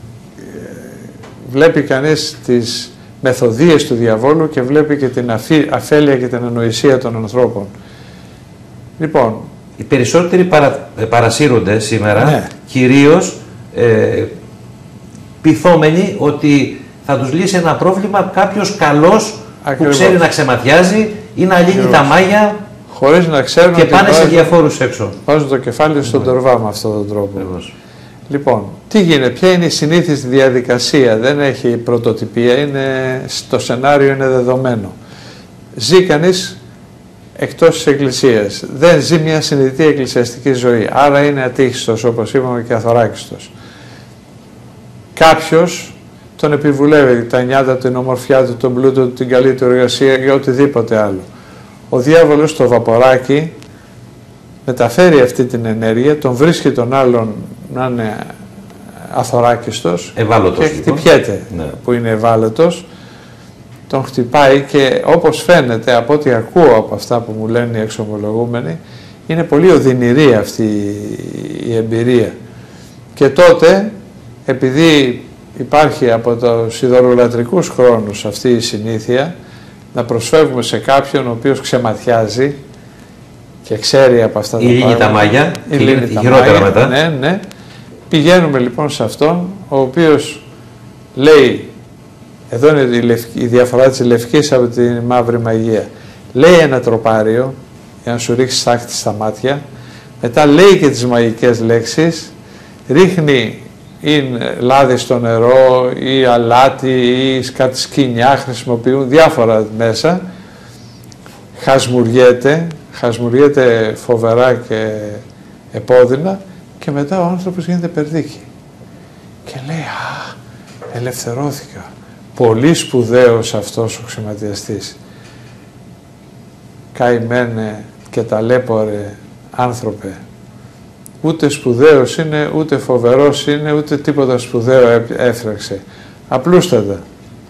Speaker 2: βλέπει κανείς τις μεθοδίες του διαβόλου και βλέπει και την αφή, αφέλεια και την ανοησία των ανθρώπων. Λοιπόν,
Speaker 1: οι περισσότεροι παρα, παρασύρονται σήμερα,
Speaker 2: ναι.
Speaker 1: κυρίως ε, πειθόμενοι ότι θα τους λύσει ένα πρόβλημα κάποιος καλός
Speaker 2: Ακριβώς.
Speaker 1: που ξέρει να ξεματιάζει ή να λύνει τα μάγια,
Speaker 2: χωρίς να ξέρουν,
Speaker 1: και πάνε σε διαφόρους έξω.
Speaker 2: Βάζουν το κεφάλι στον τορβά με αυτόν τον τρόπο.
Speaker 1: Ακριβώς.
Speaker 2: Λοιπόν, τι γίνεται, ποια είναι η συνήθις διαδικασία, δεν έχει πρωτοτυπία, είναι, το σενάριο είναι δεδομένο. Ζει κανείς εκτός της Εκκλησίας, δεν ζει μια συνειδητή εκκλησιαστική ζωή, άρα είναι ατύχιστος, όπως είπαμε, και αθωράκιστος. Κάποιος τον επιβουλεύει τα νιάτα του, την ομορφιά του, τον πλούτο του, την καλή του εργασία ή οτιδήποτε άλλο. Ο διάβολος στο βαποράκι μεταφέρει αυτή την ενέργεια, τον βρίσκει τον άλλον να είναι αθωράκιστος
Speaker 1: ευάλωτος,
Speaker 2: και χτυπιέται,
Speaker 1: ναι.
Speaker 2: που είναι ευάλωτος, τον χτυπάει και όπως φαίνεται από ό,τι ακούω από αυτά που μου λένε οι εξομολογούμενοι, είναι πολύ οδυνηρή αυτή η εμπειρία. Και τότε, επειδή υπάρχει από τους ιδωλολατρικούς χρόνους αυτή η συνήθεια, να προσφεύγουμε σε κάποιον ο οποίος ξεματιάζει και ξέρει από αυτά τα
Speaker 1: πράγματα.
Speaker 2: πράγματα.
Speaker 1: Τα μάγια,
Speaker 2: η λύνει τα
Speaker 1: χειρότερα
Speaker 2: μάγια,
Speaker 1: μετά.
Speaker 2: ναι, ναι. Πηγαίνουμε λοιπόν σε αυτόν, ο οποίος λέει, εδώ είναι η, λευκή, η διαφορά της λευκής από τη μαύρη μαγεία. Λέει ένα τροπάριο, για να σου ρίξει στάχτη στα μάτια, μετά λέει και τις μαγικές λέξεις, ρίχνει ή λάδι στο νερό ή αλάτι ή κάτι σκοινιά, χρησιμοποιούν διάφορα μέσα, χασμουριέται, χασμουριέται φοβερά και επώδυνα και μετά ο άνθρωπος γίνεται περδίκη και λέει «Α, ελευθερώθηκα, πολύ σπουδαίος αυτός ο ξεματιαστής, καημένε και ταλέπορε άνθρωπε». Ούτε σπουδαίος είναι, ούτε φοβερός είναι, ούτε τίποτα σπουδαίο έφραξε. Απλούστατα.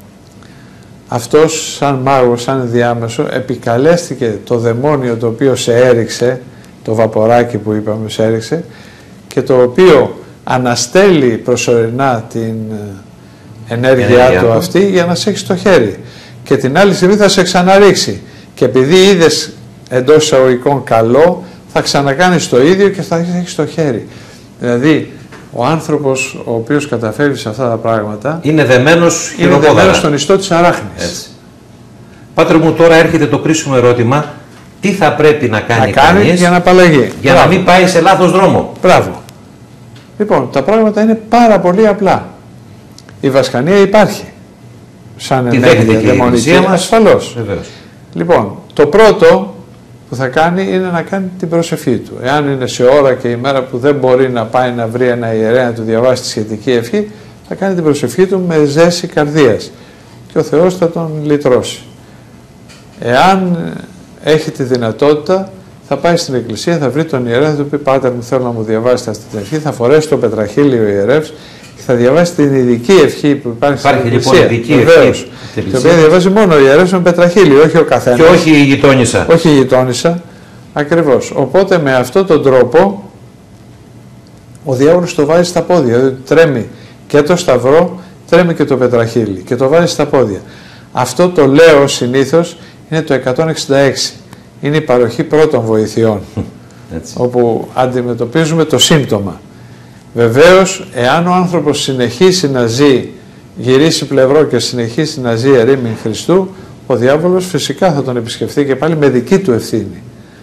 Speaker 2: Αυτός σαν μάγος, σαν διάμεσο, επικαλέστηκε το δαιμόνιο το οποίο σε έριξε, το βαποράκι που είπαμε σε έριξε, και το οποίο αναστέλει προσωρινά την ενέργειά, ενέργειά του αυτή για να σε έχει στο χέρι. Και την άλλη στιγμή θα σε ξαναρίξει. Και επειδή είδες εντός εισαγωγικών καλό, θα ξανακάνεις το ίδιο και θα έχεις στο χέρι. Δηλαδή, ο άνθρωπος ο οποίος καταφέρει σε αυτά τα πράγματα
Speaker 1: είναι δεμένος,
Speaker 2: είναι δεμένος στον ιστό της αράχνης. Έτσι.
Speaker 1: Πάτερ μου, τώρα έρχεται το κρίσιμο ερώτημα, τι θα πρέπει να κάνει,
Speaker 2: να κάνει
Speaker 1: κανείς
Speaker 2: για να απαλλαγεί.
Speaker 1: Για Μπράβο. να μην πάει σε λάθος δρόμο.
Speaker 2: Μπράβο. Λοιπόν, τα πράγματα είναι πάρα πολύ απλά. Η βασκανία υπάρχει. Σαν ενέργεια δαιμονική, ασφαλώς.
Speaker 1: Βεβαίως.
Speaker 2: Λοιπόν, το πρώτο που θα κάνει είναι να κάνει την προσευχή του. Εάν είναι σε ώρα και ημέρα που δεν μπορεί να πάει να βρει ένα ιερέα να του διαβάσει τη σχετική ευχή, θα κάνει την προσευχή του με ζέση καρδίας και ο Θεός θα τον λυτρώσει. Εάν έχει τη δυνατότητα, θα πάει στην εκκλησία, θα βρει τον ιερέα, θα του πει «Πάτερ μου, θέλω να μου διαβάσετε αυτή την ευχή», θα φορέσει το πετραχύλι ο ιερεύς και θα διαβάσει την ειδική ευχή που υπάρχει, υπάρχει στην εκκλησία. Υπάρχει λοιπόν ειδική ευχή. Την οποία διαβάζει μόνο ο ιερεύς με πετραχύλι, όχι ο καθένας.
Speaker 1: Και όχι η γειτόνισσα.
Speaker 2: Όχι η γειτόνισσα, ακριβώς. Οπότε με αυτόν τον τρόπο ο διάβολος το βάζει στα πόδια, δηλαδή τρέμει και το σταυρό, τρέμει και το πετραχύλι και το βάζει στα πόδια. Αυτό το λέω συνήθως είναι το εκατόν εξήντα έξι. Είναι η παροχή πρώτων βοηθειών, έτσι, όπου αντιμετωπίζουμε το σύμπτωμα. Βεβαίως, εάν ο άνθρωπος συνεχίσει να ζει, γυρίσει πλευρό και συνεχίσει να ζει ερήμην Χριστού, ο διάβολος φυσικά θα τον επισκεφθεί και πάλι με δική του ευθύνη.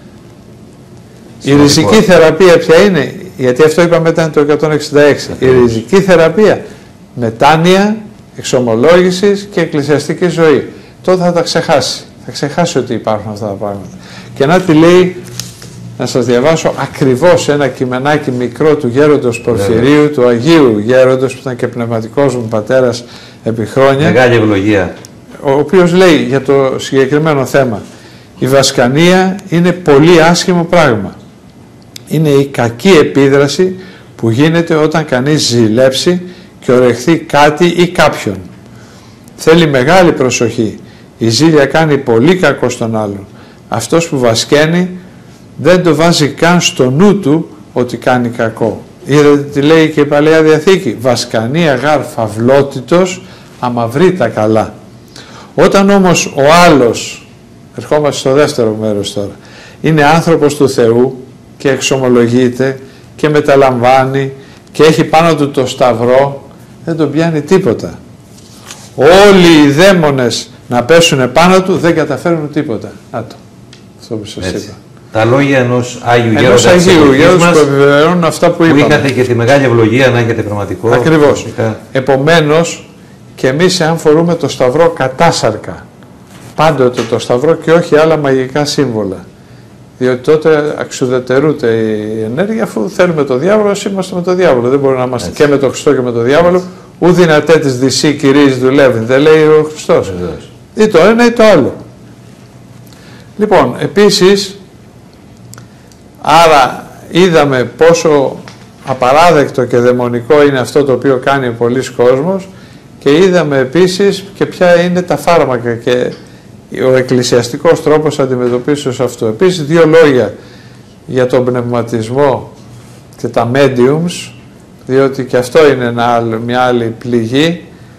Speaker 2: Η ριζική θεραπεία ποια είναι, γιατί αυτό είπαμε ήταν το εκατόν εξήντα έξι. Η ριζική θεραπεία, μετάνοια, εξομολόγησης και εκκλησιαστική ζωή. Τότε θα τα ξεχάσει. Θα ξεχάσει ότι υπάρχουν αυτά τα πράγματα. Και να τη λέει, να σας διαβάσω ακριβώς ένα κειμενάκι μικρό του γέροντος Πορφυρίου, yeah. του Αγίου Γέροντος, που ήταν και πνευματικός μου πατέρας επί χρόνια.
Speaker 1: Μεγάλη ευλογία.
Speaker 2: Ο οποίος λέει για το συγκεκριμένο θέμα, η βασκανία είναι πολύ άσχημο πράγμα. Είναι η κακή επίδραση που γίνεται όταν κανείς ζηλέψει και ορεχθεί κάτι ή κάποιον. Θέλει μεγάλη προσοχή. Η ζήλια κάνει πολύ κακό στον άλλον. Αυτός που βασκαίνει δεν το βάζει καν στο νου του ότι κάνει κακό. Είδατε τι λέει και η Παλαιά Διαθήκη. Βασκανία γάρ φαυλότητος αμαυρεί τα καλά. Όταν όμως ο άλλος, ερχόμαστε στο δεύτερο μέρος τώρα, είναι άνθρωπος του Θεού και εξομολογείται και μεταλαμβάνει και έχει πάνω του το σταυρό, δεν τον πιάνει τίποτα. Όλοι οι δαίμονες να πέσουν πάνω του δεν καταφέρουν τίποτα. Να το, αυτό που σας είπα.
Speaker 1: Τα λόγια ενός Άγιου
Speaker 2: ενός
Speaker 1: Γέροντα της
Speaker 2: Αγίου
Speaker 1: εποχής μας,
Speaker 2: που επιβεβαιώνουν αυτά που,
Speaker 1: που
Speaker 2: είπαμε.
Speaker 1: είχατε και τη μεγάλη ευλογία να έχετε πραγματικό.
Speaker 2: Ακριβώς.
Speaker 1: Φυσικά.
Speaker 2: Επομένως, και εμείς εάν φορούμε το σταυρό κατάσαρκα, πάντοτε το σταυρό και όχι άλλα μαγικά σύμβολα, διότι τότε αξιουδετερούται η ενέργεια, αφού θέλουμε το διάβολο, ας είμαστε με το διάβολο. Δεν μπορούμε να είμαστε έτσι και με το Χριστό και με το διάβολο. Ου δυνατέ της δυσί κυρίες δουλεύει, δεν λέει ο Χριστός. Βεβαίως. Ή το ένα ή το άλλο. Λοιπόν, επίσης, άρα είδαμε πόσο απαράδεκτο και δαιμονικό είναι αυτό το οποίο κάνει πολλοί κόσμος και είδαμε επίσης και ποια είναι τα φάρμακα και ο εκκλησιαστικός τρόπος αντιμετωπίσεως αυτού. Επίσης, δύο λόγια για τον πνευματισμό και τα mediums, διότι και αυτό είναι ένα άλλο, μια άλλη πληγή.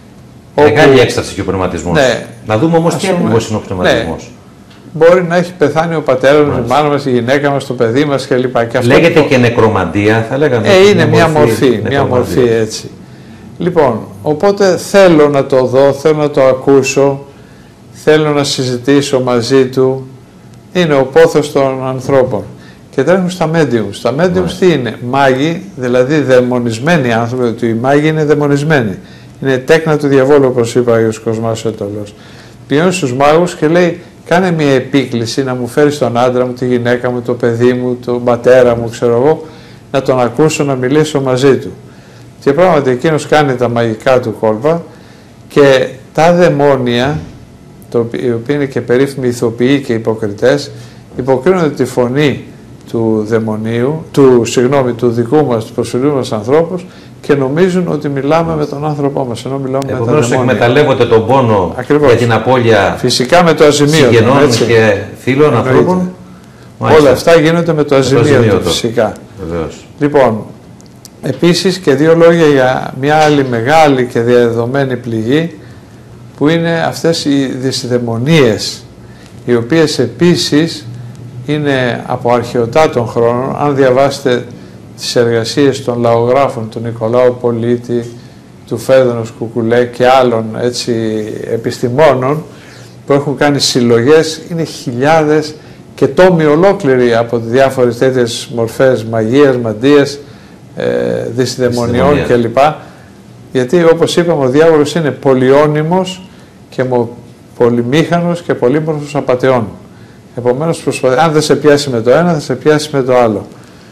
Speaker 1: Μεγάλη όπου... έκσταση και ο πνευματισμός. Ναι, να δούμε όμως τι ακριβώς είναι ο πνευματισμός.
Speaker 2: Ναι. Μπορεί να έχει πεθάνει ο πατέρας μας, η μάνα μας, η γυναίκα μας, το παιδί μας κλπ. Και
Speaker 1: λέγεται
Speaker 2: το...
Speaker 1: και νεκρομαντία, θα λέγαμε.
Speaker 2: Ε, είναι μια μορφή, μορφή μια μορφή έτσι. Λοιπόν, οπότε θέλω να το δω, θέλω να το ακούσω, θέλω να συζητήσω μαζί του. Είναι ο πόθος των ανθρώπων. Και τρέχουν στα mediums. Τα mediums τι είναι? Μάγοι, δηλαδή δαιμονισμένοι άνθρωποι, ότι οι μάγοι είναι δαιμονισμένοι. Είναι τέκνα του διαβόλου, όπως είπε ο Άγιος Κοσμάς ο Αιτωλός. Πηγαίνει στους μάγους και λέει, κάνε μια επίκληση να μου φέρεις τον άντρα μου, τη γυναίκα μου, το παιδί μου, τον πατέρα μου, ξέρω εγώ, να τον ακούσω, να μιλήσω μαζί του. Και πράγματι εκείνος κάνει τα μαγικά του κόλπα και τα δαιμόνια, το, οι οποίοι είναι και περίφημοι ηθοποιοί και υποκριτές, υποκρίνονται τη φωνή του δαιμονίου, του, συγγνώμη, του δικού μας, του προσφυλίου μας ανθρώπους και νομίζουν ότι μιλάμε με τον άνθρωπό μας, ενώ μιλάμε με τα δαιμόνια.
Speaker 1: Επομένως εκμεταλλεύονται τον πόνο. Ακριβώς. Για την απώλεια
Speaker 2: φυσικά με το αζημίωτο,
Speaker 1: συγγενών και φίλων ανθρώπων.
Speaker 2: Όλα αυτά γίνονται με το αζημίωτο, φυσικά.
Speaker 1: Βεβαίως.
Speaker 2: Λοιπόν, επίσης και δύο λόγια για μια άλλη μεγάλη και διαδεδομένη πληγή που είναι αυτές οι δυσδαιμονίες, οι οποίες επίσης είναι από αρχαιοτά των χρόνων. Αν διαβάσετε τις εργασίες των λαογράφων του Νικολάου Πολίτη, του Φέδωνος Κουκουλέ και άλλων έτσι επιστημόνων που έχουν κάνει συλλογές, είναι χιλιάδες και τόμοι ολόκληροι από διάφορες τέτοιες μορφές μαγείας, μαντείας, ε, δυσδαιμονιών κλπ. Γιατί όπως είπαμε ο διάβολος είναι πολυώνυμος και πολυμήχανος και πολύμορφος απατεών. Επομένως, προσπαθεί, αν δεν σε πιάσει με το ένα, θα σε πιάσει με το άλλο.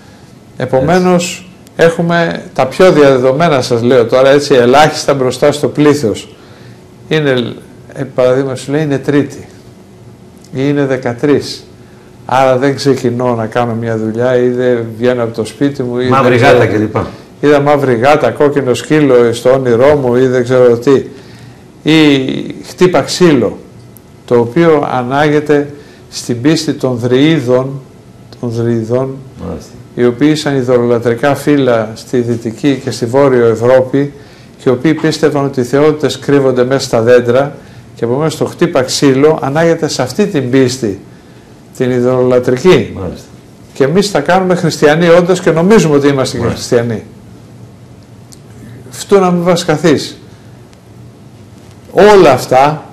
Speaker 2: Επομένως, έτσι. Έχουμε τα πιο διαδεδομένα, σας λέω τώρα, έτσι, ελάχιστα μπροστά στο πλήθος. Είναι, παραδείγματος σου λέει, είναι Τρίτη ή είναι δεκατρείς. Άρα δεν ξεκινώ να κάνω μια δουλειά ή δεν βγαίνω από το σπίτι μου. Ή
Speaker 1: μαύρη γάτα κλπ.
Speaker 2: Είδα μαύρη γάτα, κόκκινο σκύλο στο όνειρό μου ή δεν ξέρω τι. Ή χτύπα ξύλο, το οποίο ανάγεται στην πίστη των Δρυΐδων, των Δρυΐδων, οι οποίοι ήσαν ειδωλολατρικά φύλλα στη Δυτική και στη Βόρειο Ευρώπη και οι οποίοι πίστευαν ότι οι θεότητες κρύβονται μέσα στα δέντρα και επομένως το χτύπα ξύλο ανάγεται σε αυτή την πίστη, την ειδωλολατρική. Μάλιστα. Και εμείς τα κάνουμε χριστιανοί όντως και νομίζουμε ότι είμαστε και χριστιανοί. Φτού να μην βασκαθείς. Όλα αυτά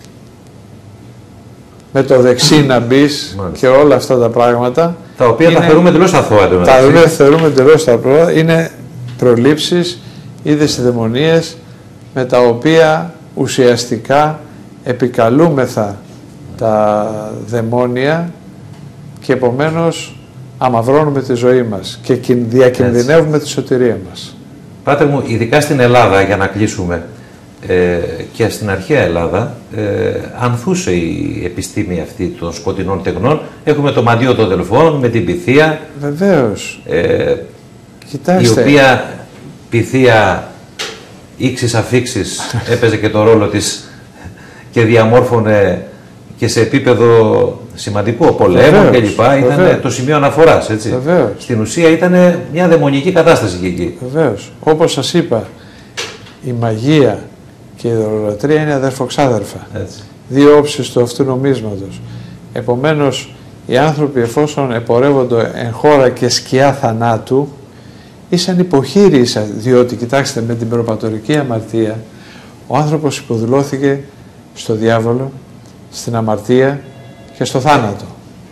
Speaker 2: με το δεξί να μπει και όλα αυτά τα πράγματα.
Speaker 1: Τα οποία είναι, τα θεωρούμε εντελώς αθώα.
Speaker 2: Τα οποία θεωρούμε εντελώς αθώα. Είναι προλήψεις ή δαιμονίες με τα οποία ουσιαστικά επικαλούμεθα τα δαιμόνια και επομένως αμαυρώνουμε τη ζωή μας και διακινδυνεύουμε τη σωτηρία μας.
Speaker 1: Πάτερ μου, ειδικά στην Ελλάδα, για να κλείσουμε, ε, και στην αρχαία Ελλάδα, ε, ανθούσε η επιστήμη αυτή των σκοτεινών τεχνών. Έχουμε το μαντίο των Δελφών με την Πυθία.
Speaker 2: Βεβαίως.
Speaker 1: Ε, η οποία Πυθία ίξης αφίξης έπαιζε και το ρόλο της και διαμόρφωνε και σε επίπεδο σημαντικό, πολέμων κλπ. Ήταν το σημείο αναφοράς. Στην ουσία ήταν μια δαιμονική κατάσταση και εκεί.
Speaker 2: Βεβαίως. Όπως σας είπα, η μαγεία και η ιδωλολατρία είναι αδερφοξάδερφα. Έτσι. Δύο όψεις του αυτού νομίσματος. Επομένως, οι άνθρωποι, εφόσον επορεύονται εν χώρα και σκιά θανάτου, ήσαν υποχείρισα, διότι, κοιτάξτε, με την προπατορική αμαρτία, ο άνθρωπος υποδουλώθηκε στο διάβολο, στην αμαρτία και στο θάνατο.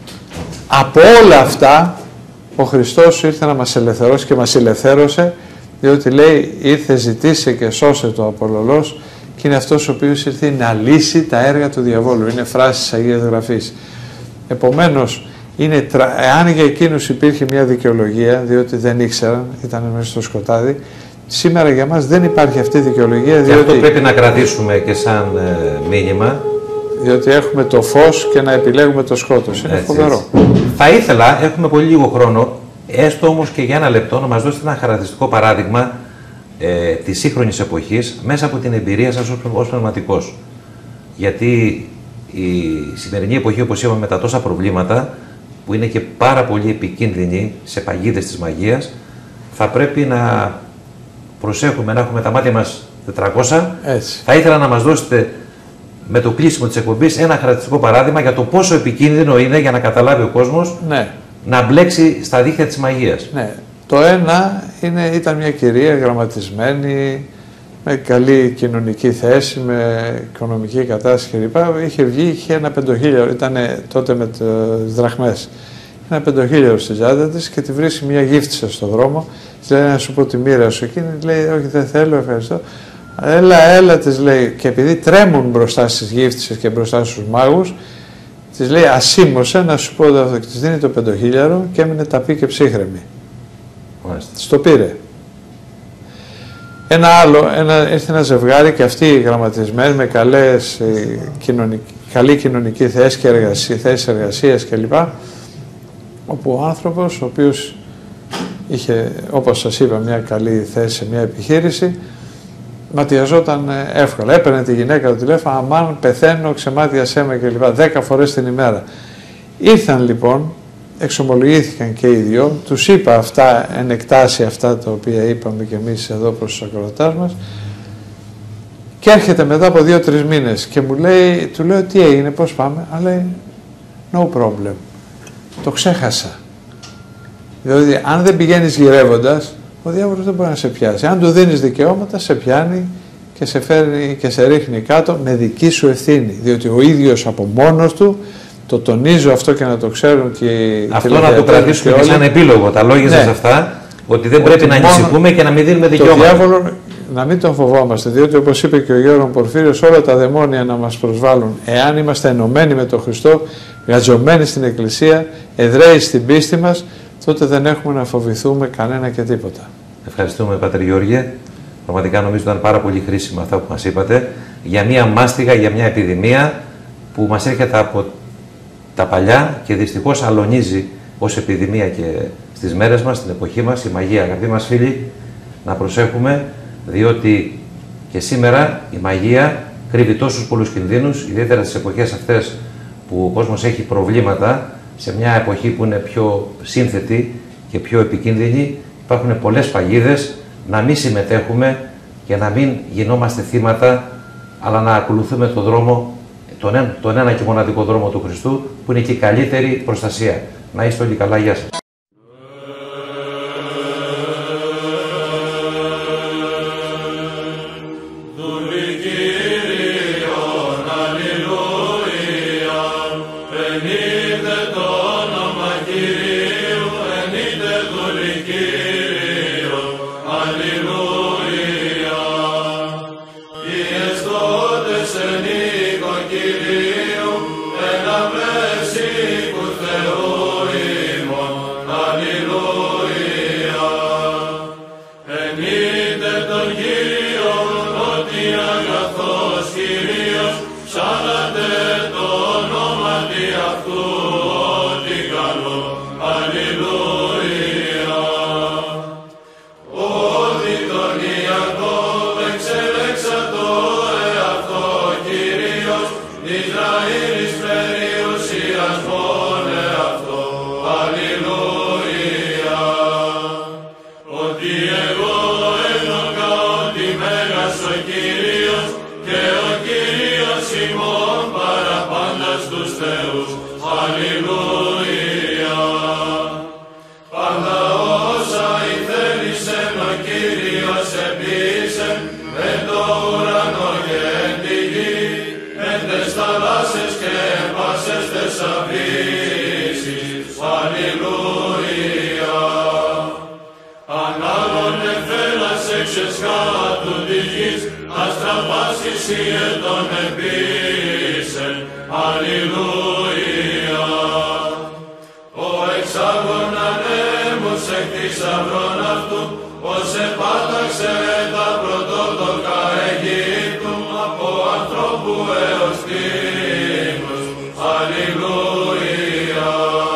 Speaker 2: Από όλα αυτά, ο Χριστός ήρθε να μας ελευθερώσει και μας ελευθέρωσε, διότι λέει, ήρθε ζητήσε και σώσε το απολωλός, και είναι αυτός ο οποίος ήρθε να λύσει τα έργα του διαβόλου. Είναι φράση της Αγίας Γραφής. Επομένως, είναι, εάν για εκείνους υπήρχε μια δικαιολογία, διότι δεν ήξεραν, ήταν μέσα στο σκοτάδι, σήμερα για μας δεν υπάρχει αυτή η δικαιολογία.
Speaker 1: Και
Speaker 2: διότι,
Speaker 1: αυτό πρέπει να κρατήσουμε και σαν ε, μήνυμα.
Speaker 2: Διότι έχουμε το φως και να επιλέγουμε το σκότος. Είναι έτσι, φοβερό.
Speaker 1: Έτσι. Θα ήθελα, έχουμε πολύ λίγο χρόνο, έστω όμως και για ένα λεπτό, να μας δώσετε ένα χαρακτηριστικό παράδειγμα ε, της σύγχρονης εποχής μέσα από την εμπειρία σας ως, ως πνευματικός. Γιατί η σημερινή εποχή, όπως είπαμε, με τα τόσα προβλήματα, που είναι και πάρα πολύ επικίνδυνη σε παγίδες της μαγείας, θα πρέπει να προσέχουμε, να έχουμε τα μάτια μας τετρακόσια.
Speaker 2: Έτσι.
Speaker 1: Θα ήθελα να μας δώσετε με το κλείσιμο της εκπομπής ένα χαρακτηριστικό παράδειγμα για το πόσο επικίνδυνο είναι, για να καταλάβει ο κόσμος,
Speaker 2: ναι,
Speaker 1: να μπλέξει στα δίχτυα της μαγείας.
Speaker 2: Ναι. Το ένα είναι, ήταν μια κυρία γραμματισμένη, με καλή κοινωνική θέση, με οικονομική κατάσταση κλπ. Είχε βγει, είχε ένα πεντοχίλιαρο, ήταν τότε με τις δραχμές. Ένα πεντοχίλιαρο στη τσάντα της και τη βρίσκει μια γύφτισσα στον δρόμο. Της λέει, να σου πω τη μοίρα σου. Εκείνη λέει, όχι, δεν θέλω, ευχαριστώ. Έλα, έλα, της λέει, και επειδή τρέμουν μπροστά στις γύφτισσες και μπροστά στους μάγους, της λέει, ασήμωσε να σου πω ότι της δίνει το πεντοχίλιαρο και έμεινε ταπή και ψύχρεμη. Της το πήρε. Ένα άλλο, ένα, ήρθε ένα ζευγάρι και αυτοί γραμματισμένοι με καλές, ε, κοινωνική, καλή κοινωνική θέση και εργασία, θέσεις εργασίας κλπ. Όπου ο άνθρωπος, ο οποίος είχε, όπως σας είπα, μια καλή θέση σε μια επιχείρηση, ματιαζόταν εύκολα. Έπαιρνε τη γυναίκα του τηλέφωνο, αμάν πεθαίνω, ξεμάτιασέ με κλπ. Δέκα φορές την ημέρα. Ήρθαν λοιπόν, εξομολογήθηκαν και οι δυο, τους είπα αυτά, εν εκτάσει αυτά τα οποία είπαμε και εμείς εδώ προς τους ακροατάς μας, και έρχεται μετά από δύο-τρεις μήνες και μου λέει, του λέω τι έγινε, πώς πάμε, αλλά λέει no problem, το ξέχασα. Δηλαδή αν δεν πηγαίνεις γυρεύοντας, ο διάβολος δεν μπορεί να σε πιάσει. Αν του δίνεις δικαιώματα, σε πιάνει και σε φέρνει και σε ρίχνει κάτω με δική σου ευθύνη, διότι ο ίδιος από μόνος του, το τονίζω αυτό και να το ξέρουν και οι
Speaker 1: αυτό να το κρατήσουμε και σαν επίλογο, τα λόγια σας ναι. αυτά, ότι δεν πρέπει ότι να ανησυχούμε και να μην δίνουμε δικαιώματα.
Speaker 2: Το διάβολο να μην τον φοβόμαστε, διότι όπως είπε και ο Γιώργος Πορφύριος, όλα τα δαιμόνια να μας προσβάλλουν. Εάν είμαστε ενωμένοι με τον Χριστό, γατζωμένοι στην Εκκλησία, εδραίοι στην πίστη μας, τότε δεν έχουμε να φοβηθούμε κανένα και τίποτα.
Speaker 1: Ευχαριστούμε, Πατέρ Γιώργε. Πραγματικά νομίζω ήταν πάρα πολύ χρήσιμα αυτά που μας είπατε για μια μάστιγα, για μια επιδημία που μας έρχεται από τα παλιά και δυστυχώς αλωνίζει ως επιδημία και στις μέρες μας, στην εποχή μας, η μαγεία. Αγαπητοί μας φίλοι, να προσέχουμε, διότι και σήμερα η μαγεία κρύβει τόσους πολλούς κινδύνους, ιδιαίτερα στις εποχές αυτές που ο κόσμος έχει προβλήματα, σε μια εποχή που είναι πιο σύνθετη και πιο επικίνδυνη, υπάρχουν πολλές παγίδες, να μην συμμετέχουμε και να μην γινόμαστε θύματα, αλλά να ακολουθούμε τον δρόμο, τον ένα, τον ένα και μοναδικό δρόμο του Χριστού, που είναι και η καλύτερη προστασία. Να είστε όλοι καλά, γεια σας.
Speaker 3: Israel is very ημών παραπάντα στους θεούς. Αλληλούια. Πάντα όσα ηθέλησεν ο Κύριος επίησεν, εν το ουρανό και εν τη γη, εν τες θαλάσσες και εν πάσες τες αβύσεις. Αλληλούια. Ανάγων εφέλας έξες κάτω της γης, άστρα πάσης ή ετών επίησεν. Αλληλούια. Ο εξάγων ανέμους εκ θησαυρών αυτού, ως επάταξε τα πρωτότοκα Αιγύπτου, από ανθρώπου έως τίνους. Αλληλούια.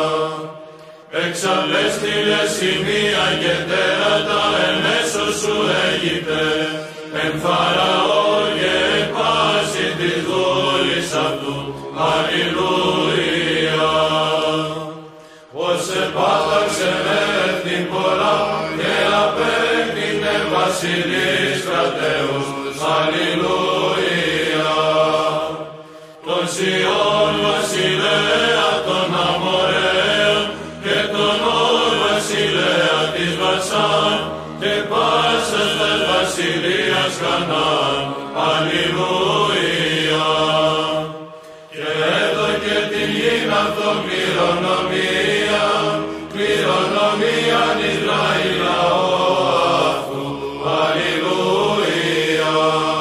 Speaker 3: Εξαπέστειλε σημεία και τέρατα εν μέσω σου Αίγυπτε, εν Φαραώ και εν πάση της δούλης αυτού. Αλληλούια. Ως επάταξε έθνη πολλά και απέκτηνε βασιλείς κρατέους. Αλληλούια. Τον Σιών βασιλέα των Αμοραίων και τον Όρ βασιλέα της Βασάν και πάσας τας βασιλείας Χανάν. Αλληλούια. Και έδωκε την γην αυτόν κληρονομία, κληρονομίαν Ισραήλ λαό αυτού. Αλληλούια.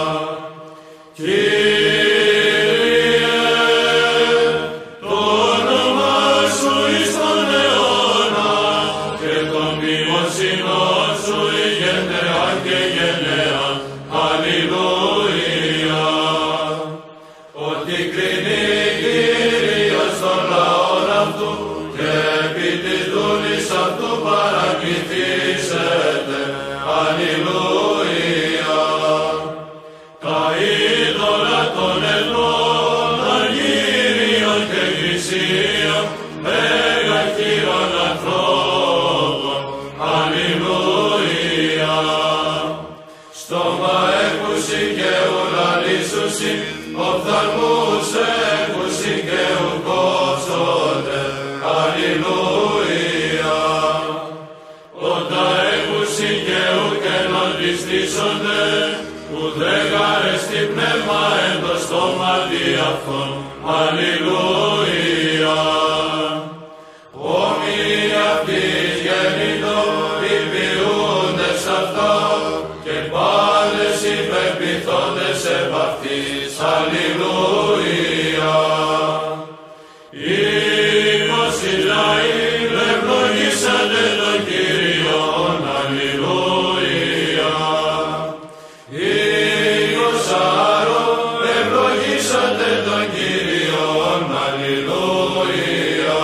Speaker 3: Κύριε, το όνομα σου εις τον αιώνα και τον μνημοσύνον σου εις γενναία και γενναία. Αλληλούια. Ότι κρίνει Κύριος των λαών αυτού και επί της δούλης αυτού παρακληθήσετε. Αλληλούια. Τα είδωλα των εθνών, αργύριων και χρυσίων, έργα χείρων ανθρώπων. Αλληλούια. Στόμα έκουση και ουρανίσουσι, οφθαλμούς έκουση και ουκόψονται. Αλληλούια. Όντα έκουση και ουκενον πιστήσονται, ουδέ γαρέστη πνεύμα εν το στόματι αυτών. Αλληλούια. Όμοιοι αυτοίς γεννητών υπηούντες αυτά και πάντες υπερπιθόντες επ' αυτής. Αλληλούια. Ήχος Ισραήλ ευλογήσατε τον Κύριον. Αλληλούια. Ήχος Ααρών ευλογήσατε τον Κύριον. Αλληλούια.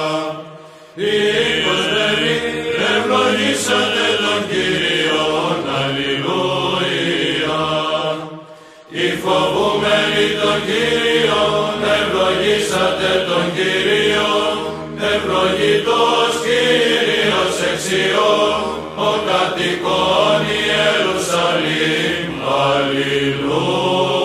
Speaker 3: Ήχος Λεβί ευλογήσατε τον Κύριον. Αλληλούια. Οι φοβούμενοι τον Κύριον ευλογήσατε τον Κύριον. Ευλογητός Κύριος εξ Ιών, ο κατοικών Ιερουσαλήμ. Αλληλούια.